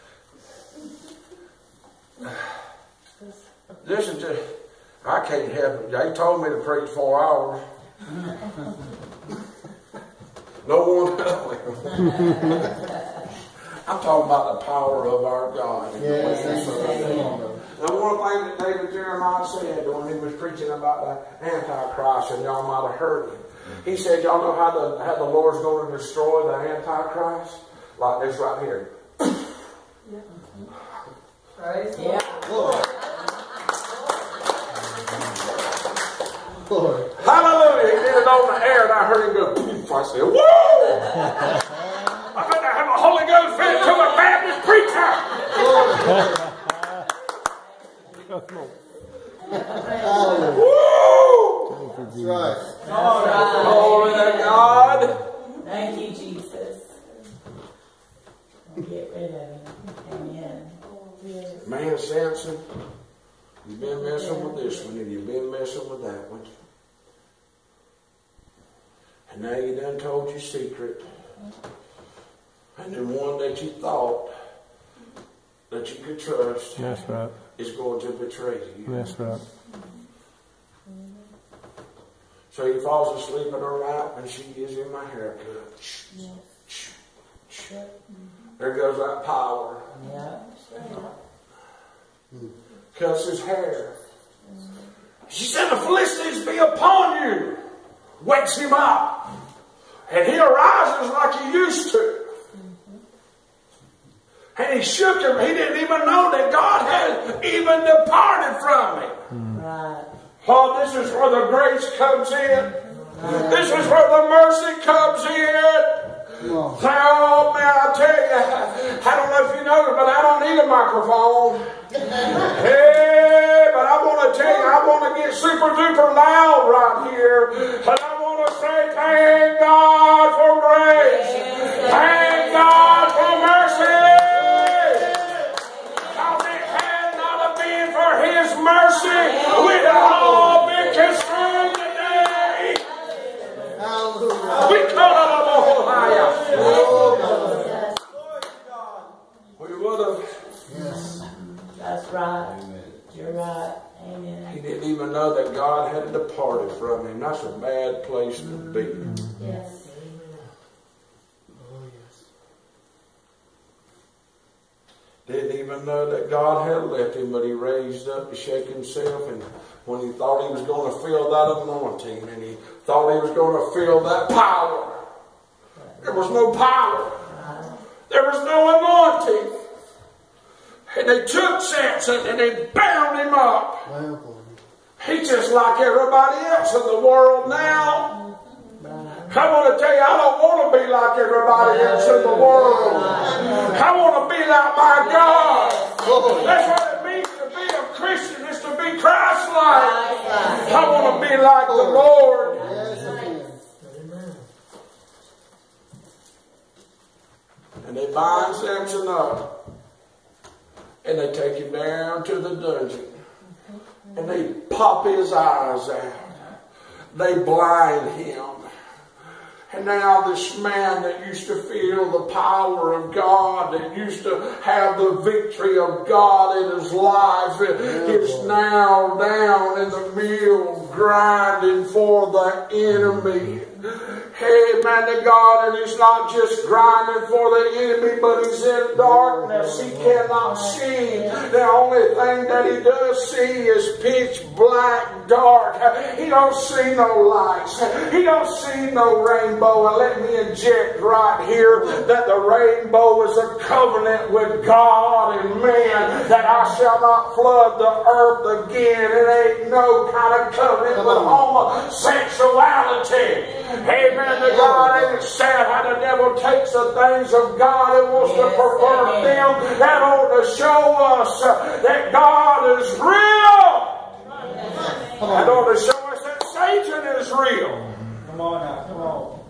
This is just, I can't help it. They told me to preach 4 hours. No one else. I'm talking about the power of our God. Yes, that's right. And one thing that David Jeremiah said when he was preaching about the Antichrist, and y'all might have heard him, he said, y'all know how the Lord's going to destroy the Antichrist? Like this right here. Right? Yeah. Lord. Lord. Hallelujah. He did it on the air, and I heard him go, poof. I said, whoa! I better have a Holy Ghost fit to a Baptist preacher. Woo! That's right. Glory to God. Thank you, Jesus. Get rid of him. Amen. Man, Samson, you've been messing with this one, and you've been messing with that one. And now you done told your secret. And then one that you thought that you could trust That's right. is going to betray you. That's right. So he falls asleep in her lap, and she gives him a haircut. There goes that power. Yeah. Cuts his hair. She said, the Philistines be upon you. Wakes him up. And he arises like he used to. And he shook him. He didn't even know that God had even departed from him. Right. Oh, this is where the grace comes in. This is where the mercy comes in. Oh, man, I tell you, I don't know if you know it, but I don't need a microphone. Hey, but I want to tell you, I want to get super duper loud right here. And I want to say, thank God for grace. Thank God for mercy. Because it had not been for His mercy, we'd all been consumed today. Hallelujah. We cut out of the whole higher. We would have. Yes. That's right. You're right. Amen. He didn't even know that God had departed from him. That's a bad place to be. Yes. Didn't even know that God had left him, but he raised up to shake himself. And when he thought he was going to feel that anointing, and he thought he was going to feel that power, there was no power. There was no anointing. And they took Samson and they bound him up. He's just like everybody else in the world now. I want to tell you, I don't want to be like everybody else in the world. I want to be like my God. That's what it means to be a Christian, is to be Christ-like. I want to be like the Lord. And they bind Samson up. And they take him down to the dungeon. And they pop his eyes out. They blind him. And now this man that used to feel the power of God, that used to have the victory of God in his life, is now down in the mill grinding for the enemy. Hey, man to God, and he's not just grinding for the enemy, but he's in darkness. He cannot see. The only thing that he does see is pitch black dark. He don't see no lights. He don't see no rainbow. And let me inject right here that the rainbow is a covenant with God and man, that I shall not flood the earth again. It ain't no kind of covenant with homosexuality. Amen to God. Ain't it sad how the devil takes the things of God and wants to pervert them? That ought to show us that God is real. That ought to show us that Satan is real. Come on now, come on.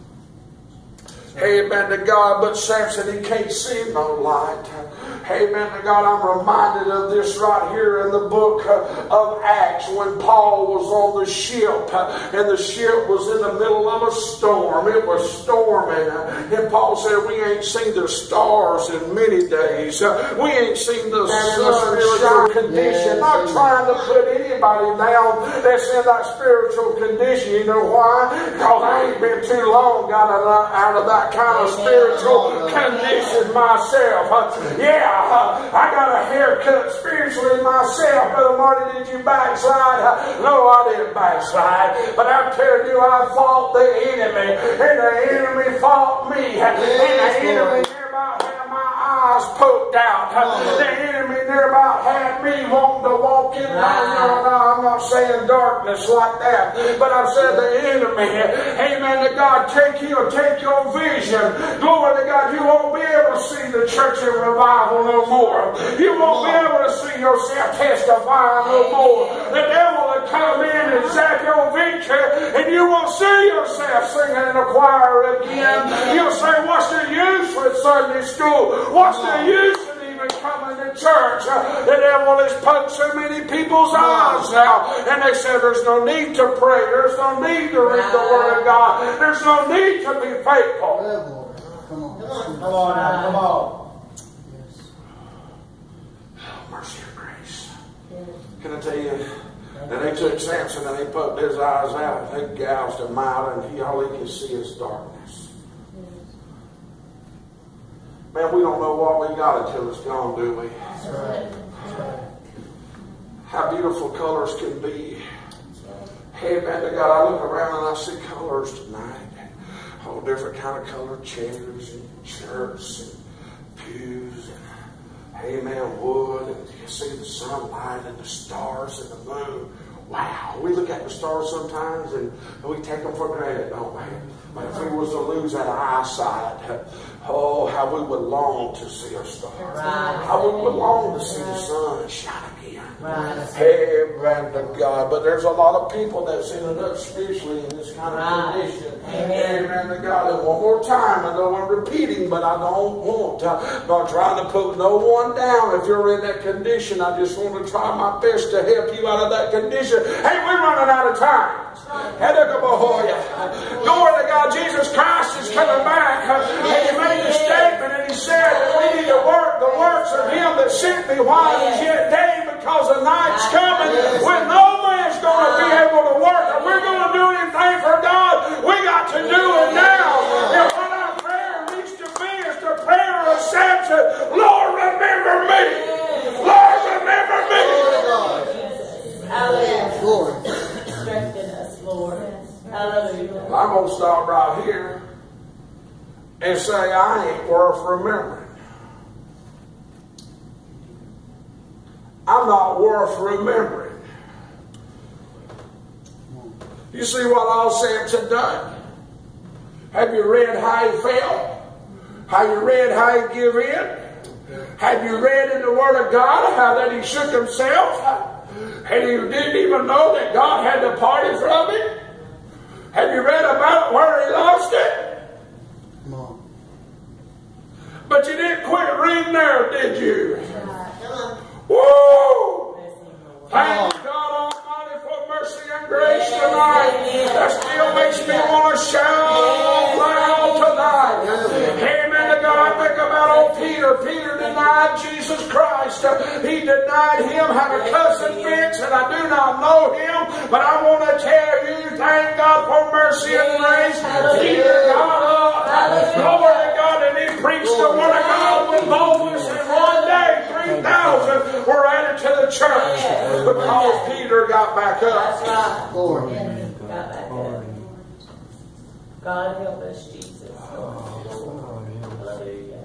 Amen to God. But Samson, he can't see no light. Amen to God. I'm reminded of this right here in the book of Acts, when Paul was on the ship, and the ship was in the middle of a storm. It was storming, and Paul said, we ain't seen the stars in many days. We ain't seen the spiritual condition. Not trying to put anybody down that's in that spiritual condition. You know why? Because I ain't been too long out of that that kind of spiritual condition myself. I got a haircut spiritually myself. Brother Marty, did you backslide? No, I didn't backslide. But I'm telling you, I fought the enemy, and the enemy fought me, and the enemy nearby had my eyes poked out. The enemy nearby had me wanting to walk in. I'm not saying darkness like that, but I've said the enemy, amen to God, take your vision. Glory to God, you won't be able to see the church in revival no more. You won't be able to see yourself testifying no more. The devil will come in and zap your victory, and you won't see yourself singing in the choir again. You'll say, what's the use with Sunday school? What's the use of even coming to church? The devil has poked so many people's eyes now, and they said there's no need to pray, there's no need to read the Word of God, there's no need to be faithful. Come on. Come on now, come on. Mercy and grace. Can I tell you that they took Samson and they poked his eyes out, and they gouged him out, and all he could see is darkness. Man, we don't know what we got until it's gone, do we? That's right. How beautiful colors can be. Hey, man, to God, I look around and I see colors tonight. All different kind of colored chairs and shirts and pews and, hey, man, wood. And you see the sunlight and the stars and the moon. Wow. We look at the stars sometimes and we take them for granted, don't we? But if we was to lose that eyesight, oh, how we would long to see a star. Right. How we would long to see the sun shine again. Right. Amen to God. But there's a lot of people that's ended up spiritually in this kind of condition. Amen to God. And one more time, I know I'm repeating, but I don't want to. I'm not trying to put no one down. If you're in that condition, I just want to try my best to help you out of that condition. Hey, we're running out of time. Glory to God, Jesus Christ is coming back. And he made a statement and he said that we need to work the works of him that sent me while it is yet day, because the night's coming when no man's going to be able to work. If we're going to do anything for God, we got to do it now. And what our prayer needs to be is the prayer of Samson. Lord, remember me. Lord, remember me. Hallelujah. Lord. Strengthen us, Lord. Hallelujah. I'm going to stop right here and say I ain't worth remembering. I'm not worth remembering. You see what all Samson done? Have you read how he fell? Have you read how he gave in? Have you read in the Word of God how that he shook himself? And he didn't even know that God had departed from him? Have you read about where he lost it? No. But you didn't quit reading there, did you? Woo! Thank God Almighty for mercy and grace tonight. That still makes me want to shout loud tonight. Amen to God. I think about old Peter. Peter denied Jesus Christ. He denied him, had a cussing fits, and I do not know him. But I want to tell you, thank God for mercy and grace. Peter got up. Glory to God, and he preached the Word of God with boldness. And one day, 3,000 were added to the church because Peter got back up. That's right. Lord. Got back up. God help us, Jesus. Hallelujah.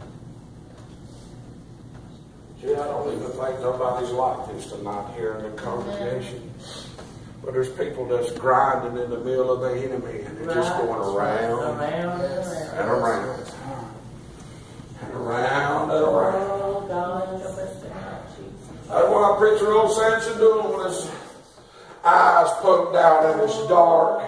Yeah, I don't even think nobody's like this tonight here in the congregation. But there's people that's grinding in the middle of the enemy, and they're just going around and around and around and around. Oh, God help us tonight, Jesus. That's what I picture old Samson doing with his eyes poked out and it's dark.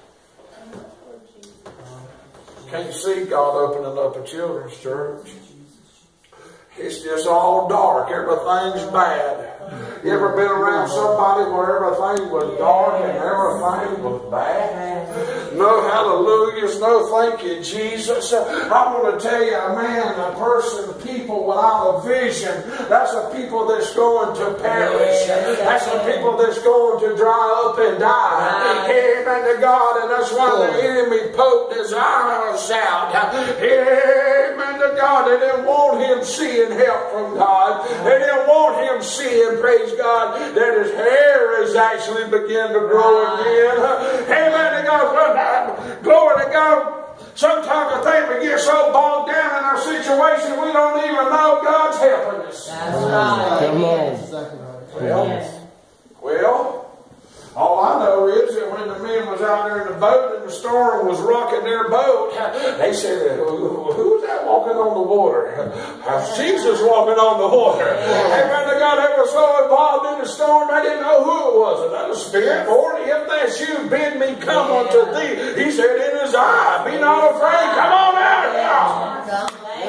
Can't see God opening up a children's church. It's just all dark. Everything's bad. You ever been around somebody where everything was dark and everything was bad? No hallelujahs, no thank you, Jesus. I want to tell you, a man, a person, people without a vision, that's a people that's going to perish. That's the people that's going to dry up and die. Amen to God. And that's why the enemy poked his eyes out. Amen to God. They didn't want him seeing help from God. They didn't want him seeing, praise God, that his hair is actually beginning to grow again. Amen to God. Glory to God. Sometimes I think we get so bogged down in our situation we don't even know God's helping us. That's right. Come on. That's exactly right. Well, all I know is that when the men was out there in the boat and the storm was rocking their boat, they said, who's that walking on the water? Jesus walking on the water. Amen to God. They were so involved in the storm they didn't know who it was. Another spirit, Lord, if that's you, bid me come unto thee. He said in his eye, be not afraid. Come on out now.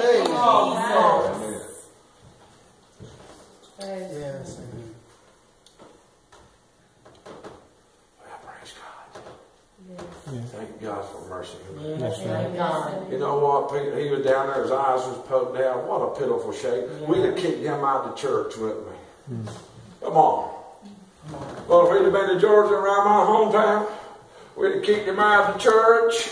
Yes. Thank God for mercy. Yes, thank God. You know what? He was down there, his eyes was poked out. What a pitiful shape. We'd have kicked him out of the church, wouldn't we? Come on. Well, if he'd have been in Georgia around my hometown, we'd have kicked him out of the church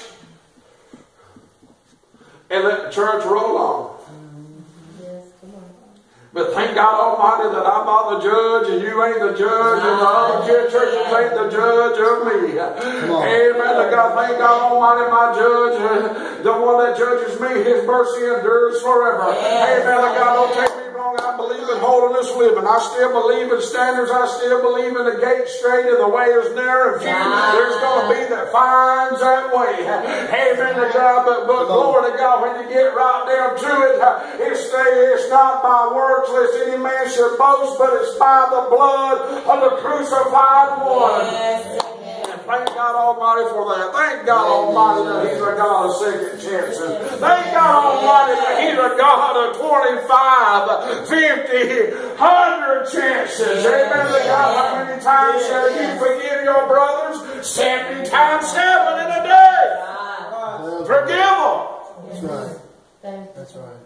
and let the church roll on. But thank God Almighty that I'm not the judge and you ain't the judge and the other churches ain't the judge of me. Amen to God. Thank God Almighty, my judge, the one that judges me, his mercy endures forever. Amen to God. Don't take me wrong. I believe in holiness living. I still believe in standards. I still believe in the gate straight and the way is narrow and few. There's going to be that finds that way. Amen to God. But glory to God, when you get right down to it, it's not by works lest any man should boast, but it's by the blood of the crucified one. And thank God Almighty for that. Thank God Almighty that He's a God of second chances. Thank God Almighty that He's a God of 25, 50, 100 chances. Amen to God. How many times shall you forgive your brothers? 70 times 7 in a day. Forgive them. That's right. That's right.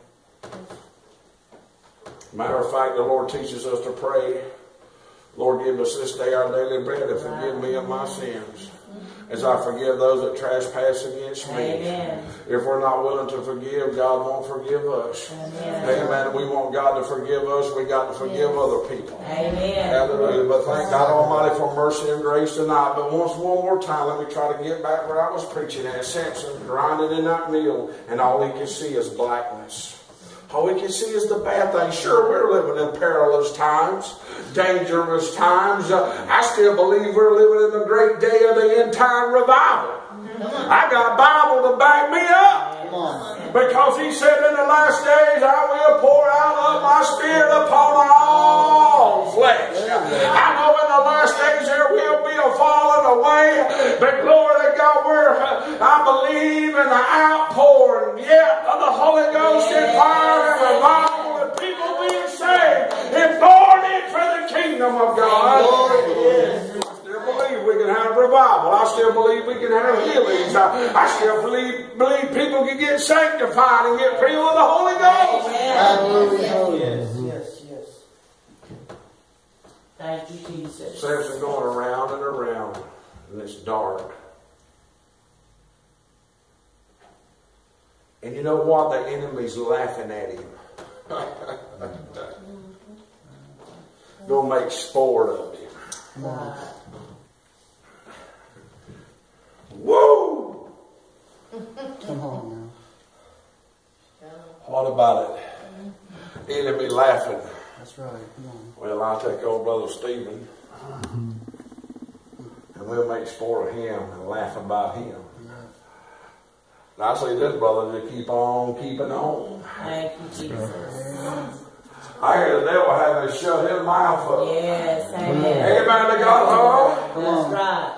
Matter of fact, the Lord teaches us to pray, Lord, give us this day our daily bread and forgive me of my sins, as I forgive those that trespass against me. Amen. If we're not willing to forgive, God won't forgive us. Amen. We want God to forgive us. We got to forgive other people. Amen. Hallelujah. But thank God Almighty for mercy and grace tonight. But one more time, let me try to get back where I was preaching at. Samson grinding in that mill, and all he can see is blackness. All we can see is the bad things. Sure, we're living in perilous times, dangerous times. I still believe we're living in the great day of the end time revival. I got a Bible to back me up. Because He said in the last days, I will pour out of my Spirit upon all flesh. I know in the last days there will be a falling away, but glory to God, I believe in the outpouring of the Holy Ghost in fire and revival and people being saved and born into the kingdom of God. I still believe we can have revival. I still believe we can have healings. I still believe people can get sanctified and get filled with the Holy Ghost. Yes. Thank you, Jesus. Samson going around and around, and it's dark. And you know what? The enemy's laughing at him. Gonna make sport of him. Woo! Come on now. What about it? Enemy laughing. That's right. Come on. Well, I'll take old Brother Stephen and we'll make sport of him and laugh about him. And I see this brother just keep on keeping on. Thank you, Jesus. I hear the devil having to shut his mouth up. Yes, amen. Amen to God. That's right.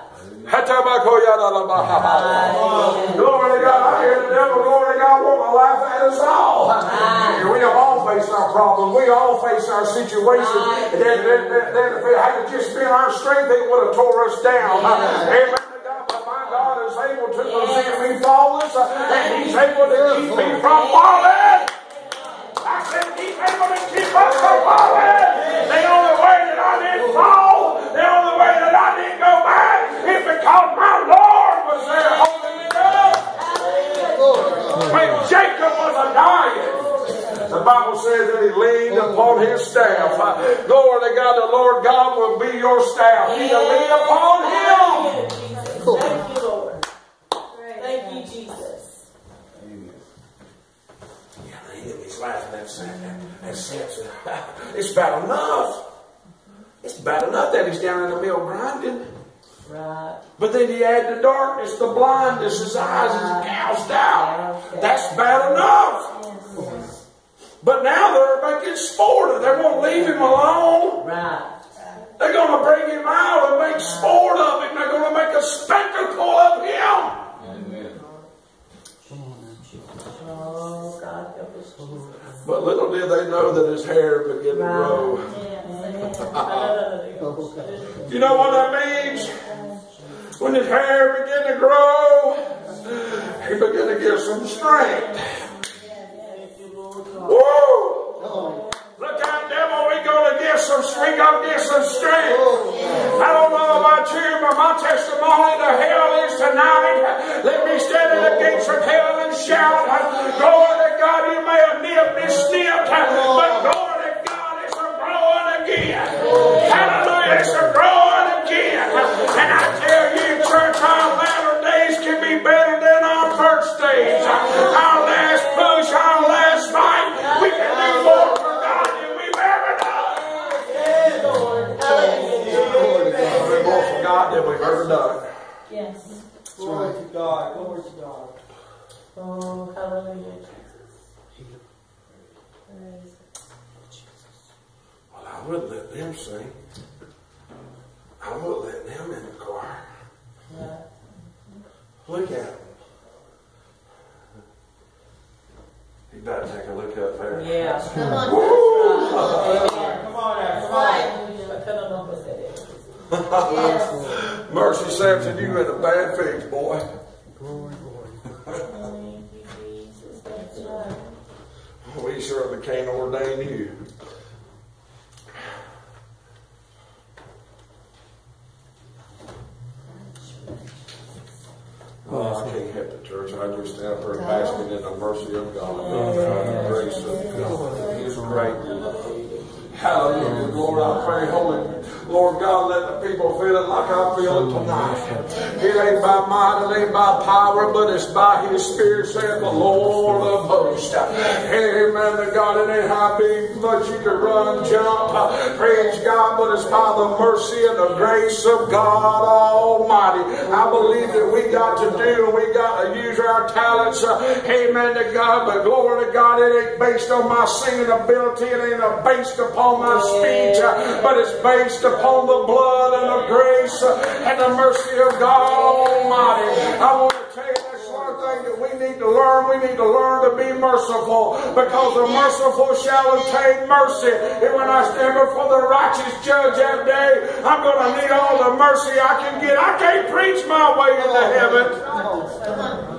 Glory to God. I hear the devil, glory to God, want to laugh at us all. We all face our problems. We all face our situations. And then if it had just been our strength, it would have tore us down. Amen to God. But my God is able to present me faultless, and He's able to keep me from falling. I said He's able to keep us from falling. The only way that I didn't fall, the only way that I didn't go back, is because my Lord was there holding me up. When Jacob was a dying, the Bible says that he leaned upon his staff. Glory to God, the Lord God will be your staff. You can lean upon Him. Thank you, Lord. Thank you, Jesus. Yeah, the enemy's laughing at Samson. It's bad enough. It's bad enough that he's down in the mill grinding. Right. But then you add the darkness, the blindness, his eyes is gouged out. That's bad enough. But now they're making sport of it. They won't leave him alone. Right. They're going to bring him out and make sport of him. They're going to make a spectacle of him. Amen. Oh, God help us, Jesus. But little did they know that his hair began to grow. You know what that means? When his hair began to grow, he began to get some strength. Woo! Look out, devil, we're going to get some strength. I'm going to get some strength. I don't know about you, but my testimony to hell is tonight. Let me stand at the gates of hell and shout, glory to God, you may have nipped and snipped, but glory to God, it's a growing again. Hallelujah, it's a growing again. And I tell you, church, our latter days can be better than our first days. Our last push, our last fight, we can do more for God than we've ever done. More for God than we've ever done. Yes. Glory to God. Glory to God. Oh, hallelujah, Jesus. Well, I wouldn't let them sing. I wouldn't let them in the choir. Yeah. Look at them. You better take a look up there. Yeah. Come on. Amen. Come on now. Come on. I couldn't know what that is. Yes. Mercy Samson, you in a bad fix, boy. Thank you, Jesus. That's right. We certainly can't ordain you. Oh, I can't help the church. I just stand up here basking in the mercy of God. The grace of God. He is great. Hallelujah. Lord, I pray, holy Lord God, let the people feel it like I feel it tonight. It ain't by might, it ain't by power, but it's by His Spirit, said the Lord of hosts. Amen to God. It ain't how big much you can run, jump, praise God, but it's by the mercy and the grace of God Almighty. I believe that we got to do and we got to use our talents. Amen to God. But glory to God, it ain't based on my singing ability. It ain't based upon my speech, but it's based upon the blood and the grace and the mercy of God Almighty. I want to tell you that's one thing that we need to learn. We need to learn to be merciful, because the merciful shall obtain mercy. And when I stand before the righteous judge that day, I'm going to need all the mercy I can get. I can't preach my way into heaven.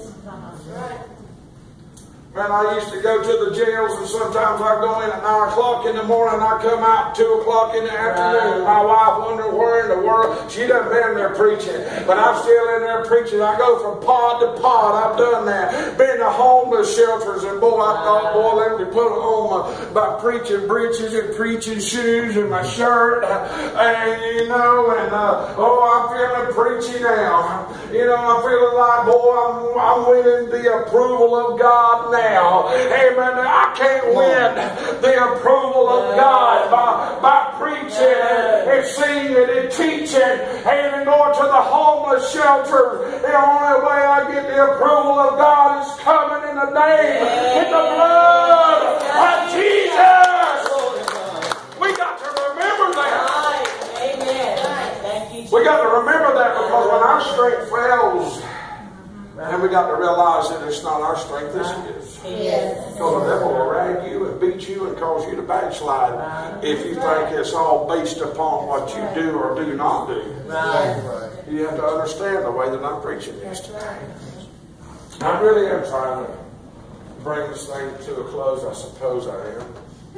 Man, I used to go to the jails, and sometimes I go in at 9 o'clock in the morning, and I come out 2 o'clock in the afternoon. My wife wonders where in the world. She done been there preaching, but I'm still in there preaching. I go from pod to pod. I've done that. Been to homeless shelters, and boy, I thought, boy, let me put on my preaching breeches and preaching shoes and my shirt, and you know, and oh, I'm feeling preachy now. You know, I'm feeling like, boy, I'm winning the approval of God now. Amen. I can't win the approval of God by preaching and singing and teaching and going to the homeless shelter. The only way I get the approval of God is coming in the name, in the blood of Jesus. We got to remember that. Amen. We got to remember that, because when our strength fails, and we got to realize that it's not our strength, it's His. Yes. Because the devil will rag you and beat you and cause you to backslide if you think it's all based upon what you do or do not do. Right. Right. You have to understand the way that I'm preaching this today. I really am trying to bring this thing to a close. I suppose I am.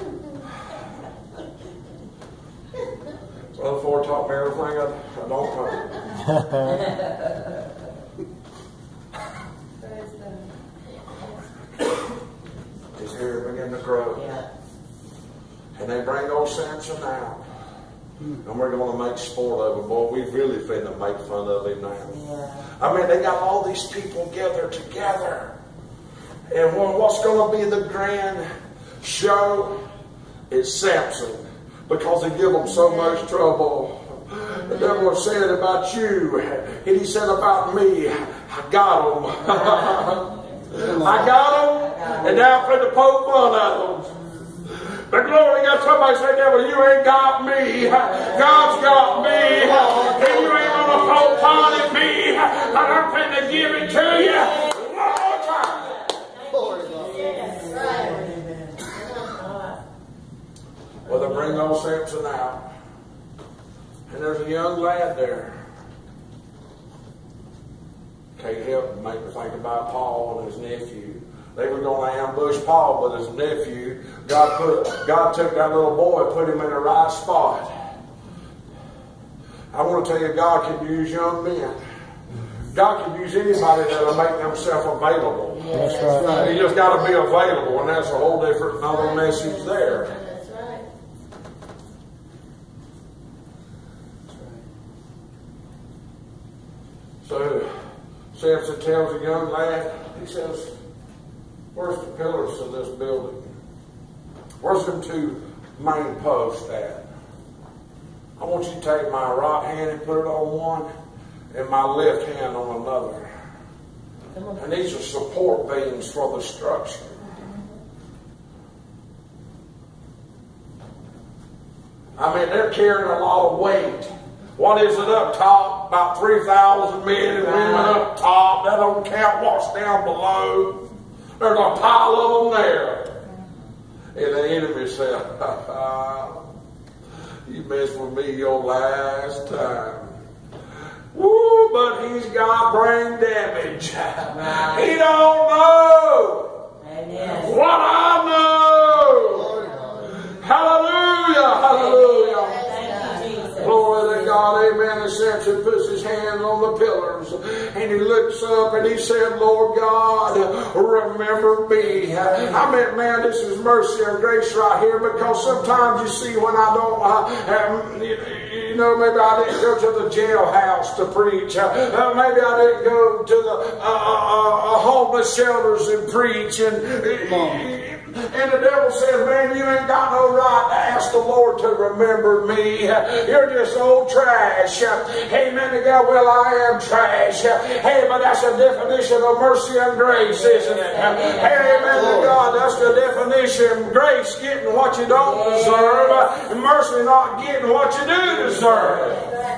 Brother Ford taught me everything I don't know. His hair began to grow. And they bring old Samson out. And we're going to make sport of him. Boy, we really finna make fun of him now. I mean, they got all these people gathered together. And what's going to be the grand show? It's Samson. Because he give them so much trouble. The devil said about you, and he said about me, I got him. I got him, and now I'm going to poke fun at them. But glory, got somebody say, devil, you ain't got me. God's got me. And you ain't going to poke fun at me. I'm going to give it to you. One more time. Well, they bring old Samson out. And there's a young lad there. Can't help but make me think about Paul and his nephew. They were going to ambush Paul, but his nephew, God took that little boy and put him in the right spot. I want to tell you, God can use young men. God can use anybody that'll make themselves available. That's right. You just got to be available, and that's a whole different another message there. That's right. So Samson tells the young lad, he says, where's the pillars of this building? Where's them two main posts at? I want you to take my right hand and put it on one and my left hand on another. And these are support beams for the structure. I mean, they're carrying a lot of weight. What is it up top? About 3,000 men and women up top. That don't count what's down below. There's a pile of them there. And the enemy said, you messed with me your last time. Woo, but he's got brain damage. He don't know what I know. Hallelujah, hallelujah. Glory to God, amen. And Samson puts his hand on the pillars and he looks up and he said, Lord God, remember me. I mean, man, this is mercy and grace right here, because sometimes you see when I don't, you know, maybe I didn't go to the jailhouse to preach. Maybe I didn't go to the homeless shelters and preach. And the devil says, man, you ain't got no right to ask the Lord to remember me. You're just old trash. Amen to God. Well, I am trash. Hey, but that's the definition of mercy and grace, isn't it? Amen to God. That's the definition. Grace, getting what you don't deserve. And mercy, not getting what you do deserve.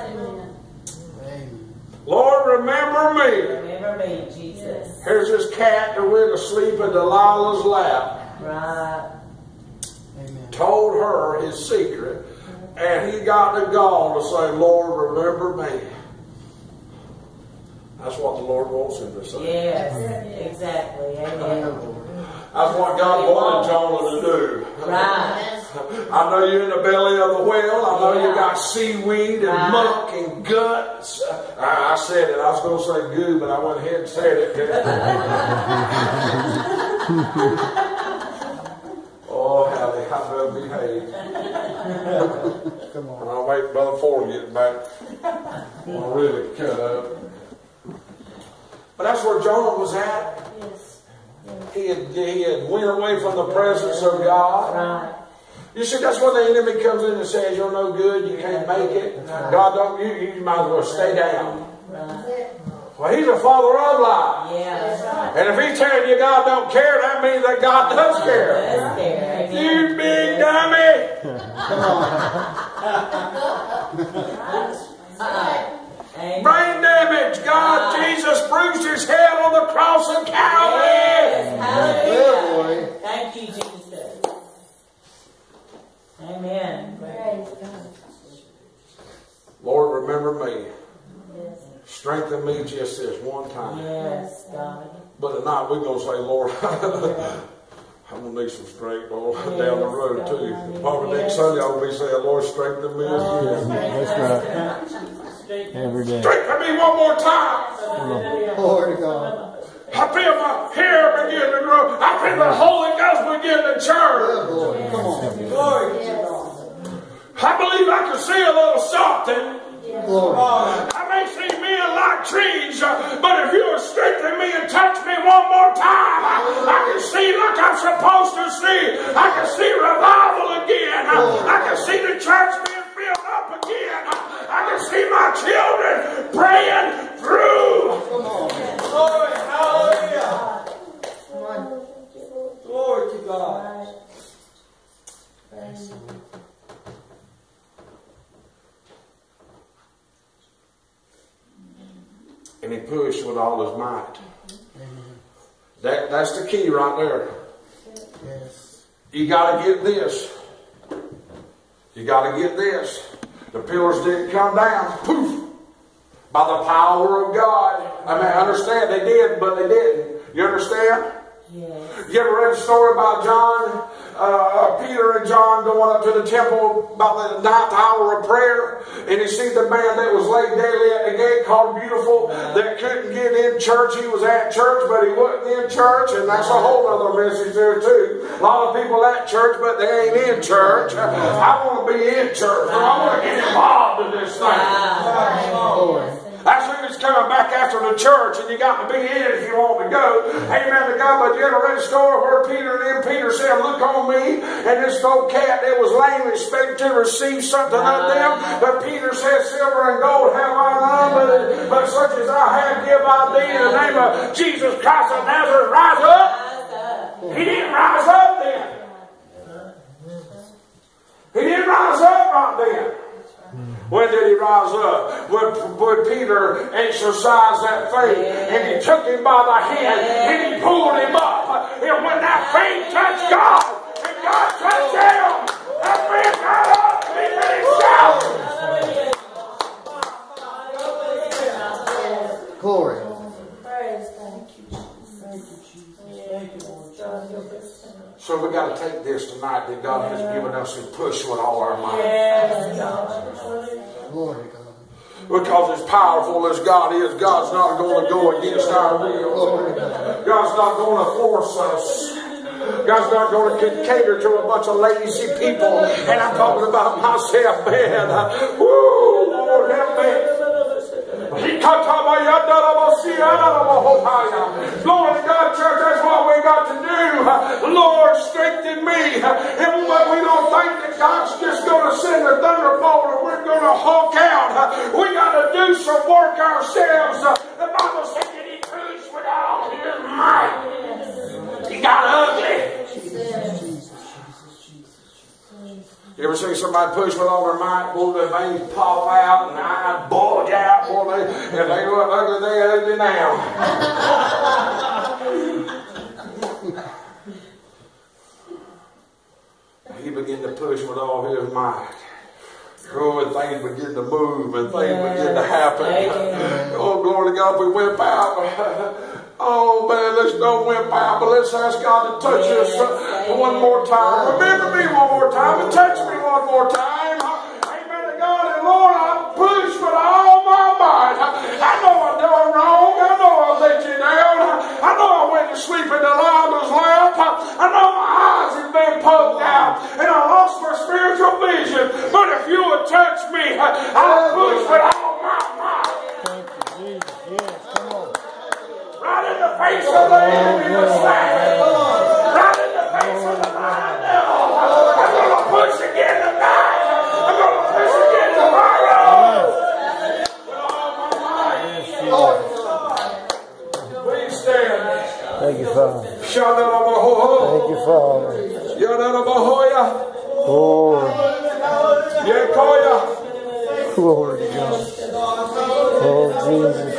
Lord, remember me. Remember me, Jesus. Here's this cat that went to sleep in Delilah's lap. Right. Amen. Told her his secret, and he got the gall to say, Lord, remember me. That's what the Lord wants him to say. Yes, exactly. Amen. That's what God wanted Jonah to do. Right. I know you're in the belly of the whale. I know you got seaweed and muck and guts. I said it. I was going to say goo, but I went ahead and said it. Oh, how they better behave. Come on. I'll wait for Brother Ford to get back. I'll really cut up. But that's where Jonah was at. He had went away from the presence of God. Right. You see, that's when the enemy comes in and says, you're no good, you can't make it. God don't, you might as well stay down. Right. Well, he's a father of lies. Yeah. And if he's telling you God don't care, that means that God does care. Does care. You big dummy! Amen. Brain damage. God, Jesus bruised his head on the cross of Calvary. Yes. Hallelujah. boy. Thank you, Jesus. Amen. Praise God. Lord, remember me. Yes. strengthen me just this one time. Yes, God. But tonight we're going to say, Lord, I'm going to need some strength, Lord, down the road too. Probably next Sunday I'll be saying, Lord, strengthen me again. That's right. Every day. Strengthen me one more time. Glory to God. I feel my hair begin to grow. I feel the Holy Ghost begin to churn. Come on. Glory to God. I believe I can see a little something. Glory. I may see men like trees, but if you will strengthen me and touch me one more time, I can see like I'm supposed to see. I can see revival again. I can see the church being filled up again. I can see my children praying through. Come on. Glory, hallelujah. Glory to God. And he pushed with all his might. That's the key right there. Yes. You got to get this. You got to get this. The pillars didn't come down. Poof. By the power of God. I mean, I understand they did, but they didn't. You understand? Yes. You ever read a story about John, Peter and John going up to the temple about the 9th hour of prayer, and he see the man that was laid daily at the gate called Beautiful that couldn't get in church. He was at church, but he wasn't in church, and that's a whole other message there too. A lot of people at church, but they ain't in church. I want to be in church. I want to get involved in this thing. That's when it's coming back after the church, and you got to be in if you want to go. Amen to God. But you ever read a story where Peter said, look on me, and this old cat that was lame expected to receive something of them. But Peter said, silver and gold have I none, but such as I have give I thee in the name of Jesus Christ of Nazareth. Rise up. He didn't rise up then. He didn't rise up right then. When did he rise up? When Peter exercised that faith, and he took him by the hand, and he pulled him up. And when that faith touched God, and God touched him, that man got up and he finished out. Glory. So we got to take this tonight that God has given us and push with all our might. Glory to God. Because as powerful as God is, God's not going to go against our will. God's not going to force us. God's not going to cater to a bunch of lazy people. And I'm talking about myself, man. Woo, Lord help me. Glory to God, church, that's what we got to do. Lord, strengthen me. And we don't think that God's just going to send a thunderbolt and we're going to hulk out. We got to do some work ourselves. The Bible said that he pushed with all his might. He got ugly. You ever see somebody push with all their might, boy, their veins pop out and eyes bulge out, boy, and they look ugly, they ugly now. He began to push with all his might. Oh, and things begin to move and things begin to happen. Oh, glory to God, we wimp out. Oh man, let's don't wimp out, but let's ask God to touch us one more time. Remember me one more time and touch me one more time. Amen to God. And Lord, I push with all my might. I know I'm doing wrong. I know I let you down. I know I went to sleep in Delilah's lap. I know my eyes have been poked out and I lost my spiritual vision. But if you would touch me, I'll push with all my might. Thank you, Jesus. Yes, come on. Right in the face of the enemy of Satan. Right in the face of the lying devil. I'm going to push again tonight. I'm going to push again tomorrow. With all my might. Please stand. Thank you, Father. Thank you, Father. Yadarabahoya. Oh, Yekoya. glory to God. Oh, Jesus.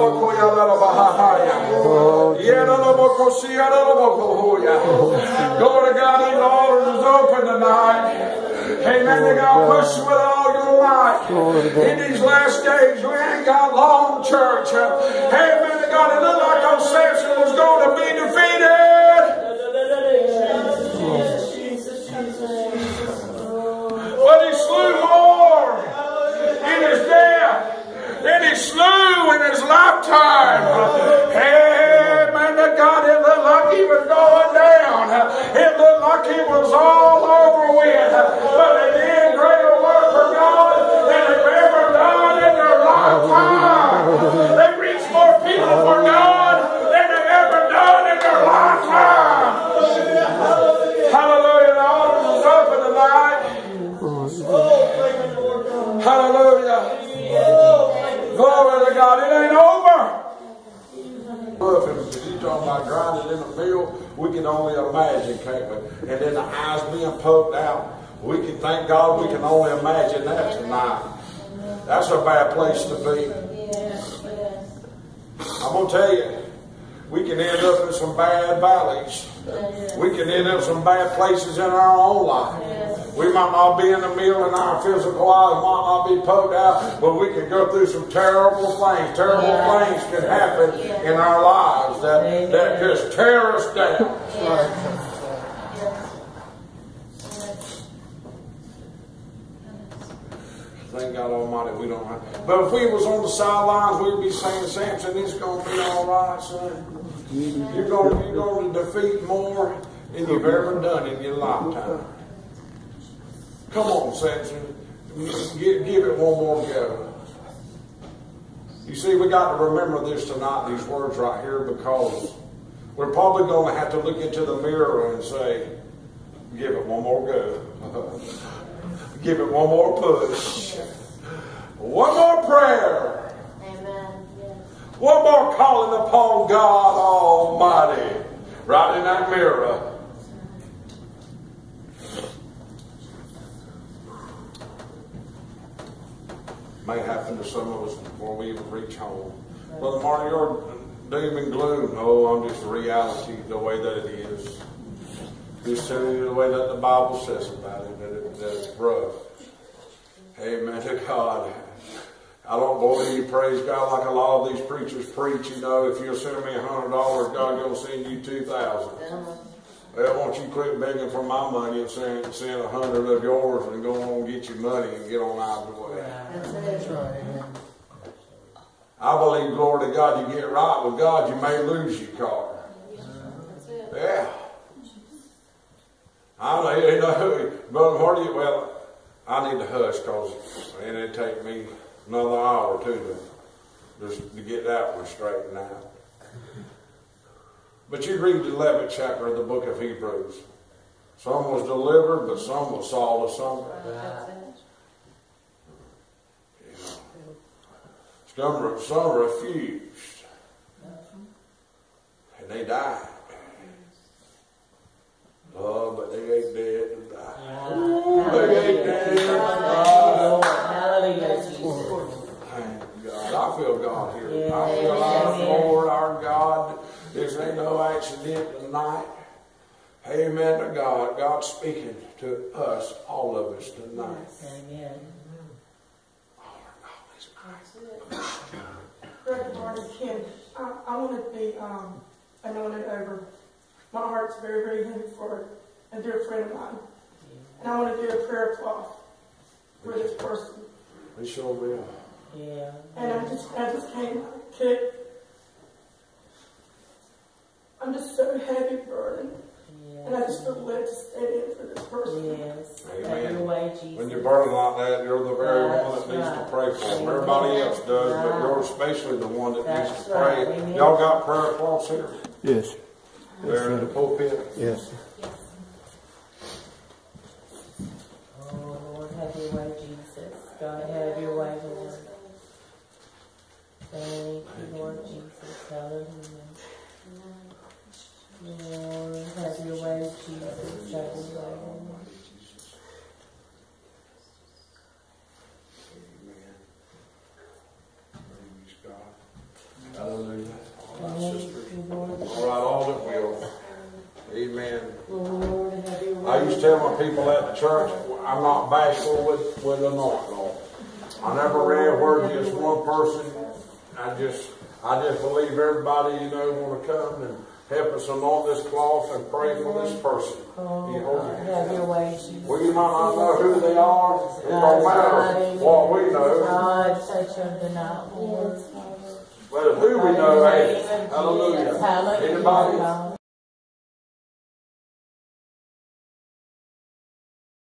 Glory to God, the altar is open tonight. Amen. To God, push with all your might. In these last days, we ain't got long, church. Amen to God. It looked like old Samson was going to be defeated. But he slew more in his death than he slew in his lifetime. Amen to God. It looked like he was going down. It looked like he was all over with. But they did greater work for God than they've ever done in their lifetime. They reached more people for God than they've ever done in their lifetime. Hallelujah. The altar is open tonight. Hallelujah. Glory to God. It ain't over. If you're talking about grinding in the mill, we can only imagine, can't we? And then the eyes being poked out. We can thank God we can only imagine that tonight. That's a bad place to be. I'm going to tell you, we can end up in some bad valleys. We can end up in some bad places in our own life. We might not be in the middle and our physical eyes might not be poked out, but we can go through some terrible things. Terrible things can happen in our lives that just tear us down. Thank God Almighty, we don't have. But if we was on the sidelines, we'd be saying, Samson, it's going to be all right, son. You're going to defeat more than you've ever done in your lifetime. Come on, Samson. Give it one more go. You see, we got to remember this tonight, these words right here, because we're probably going to have to look into the mirror and say, give it one more go. Give it one more push. One more prayer. Amen. Yes. One more calling upon God Almighty. Right in that mirror. May happen to some of us before we even reach home. Brother Marty, you're doom and gloom. No, I'm just reality the way that it is. Just telling you the way that the Bible says about it, that it's rough. Amen to God. I don't believe, praise God, like a lot of these preachers preach, you know, if you'll send me $100, God will send you 2,000. Well, won't you quit begging for my money and send 100 of yours and go on and get your money and get on out of the way. That's right. I believe, glory to God, you get right with God, you may lose your car. Yeah. I don't know, Brother Marty, well, I need to hush because it'll take me another hour or two to get that one straightened out. But you read the 11th chapter of the book of Hebrews. Some was delivered, but some was sold asunder. Some refused. And they died. Oh, but they ain't dead and died. They ain't dead and died. Thank God. I feel God here. I feel our Lord, our God. This ain't no accident tonight. Amen to God. God's speaking to us, all of us tonight. Amen. Brother Marty, Ken, I want to be anointed over. My heart's very, very heavy for a dear friend of mine. And I want to do a prayer cloth for this person. We sure will. Yeah. And I just came kick. I'm just so heavy burdened. Yes. And I just feel led to stand in for this person. Yes. Amen. Have your way, Jesus. When you're burning like that, you're the very one that needs to pray for them. Everybody else does, but you're especially the one that needs to pray. Y'all got prayer cloths here? Yes. There in the pulpit? Yes. Oh, Lord, have your way, Jesus. God, have your way, Lord. Thank you, Lord Jesus. Hallelujah. Lord, have your way, Jesus. Have your way, Lord. Amen. Praise God. Hallelujah. Thank you, Lord. All right, all that will. Amen. Lord, have your way. I used to tell my people at the church, I'm not bashful with anointing oil. I never read where just one person. I just believe everybody, you know, want to come and help us anoint this cloth and pray for this person. You know, Have your way, Jesus. we might not know who they are. It don't matter what we know. God, touch them tonight, Lord. But who we know, hey, hallelujah. Hallelujah. Anybody? God.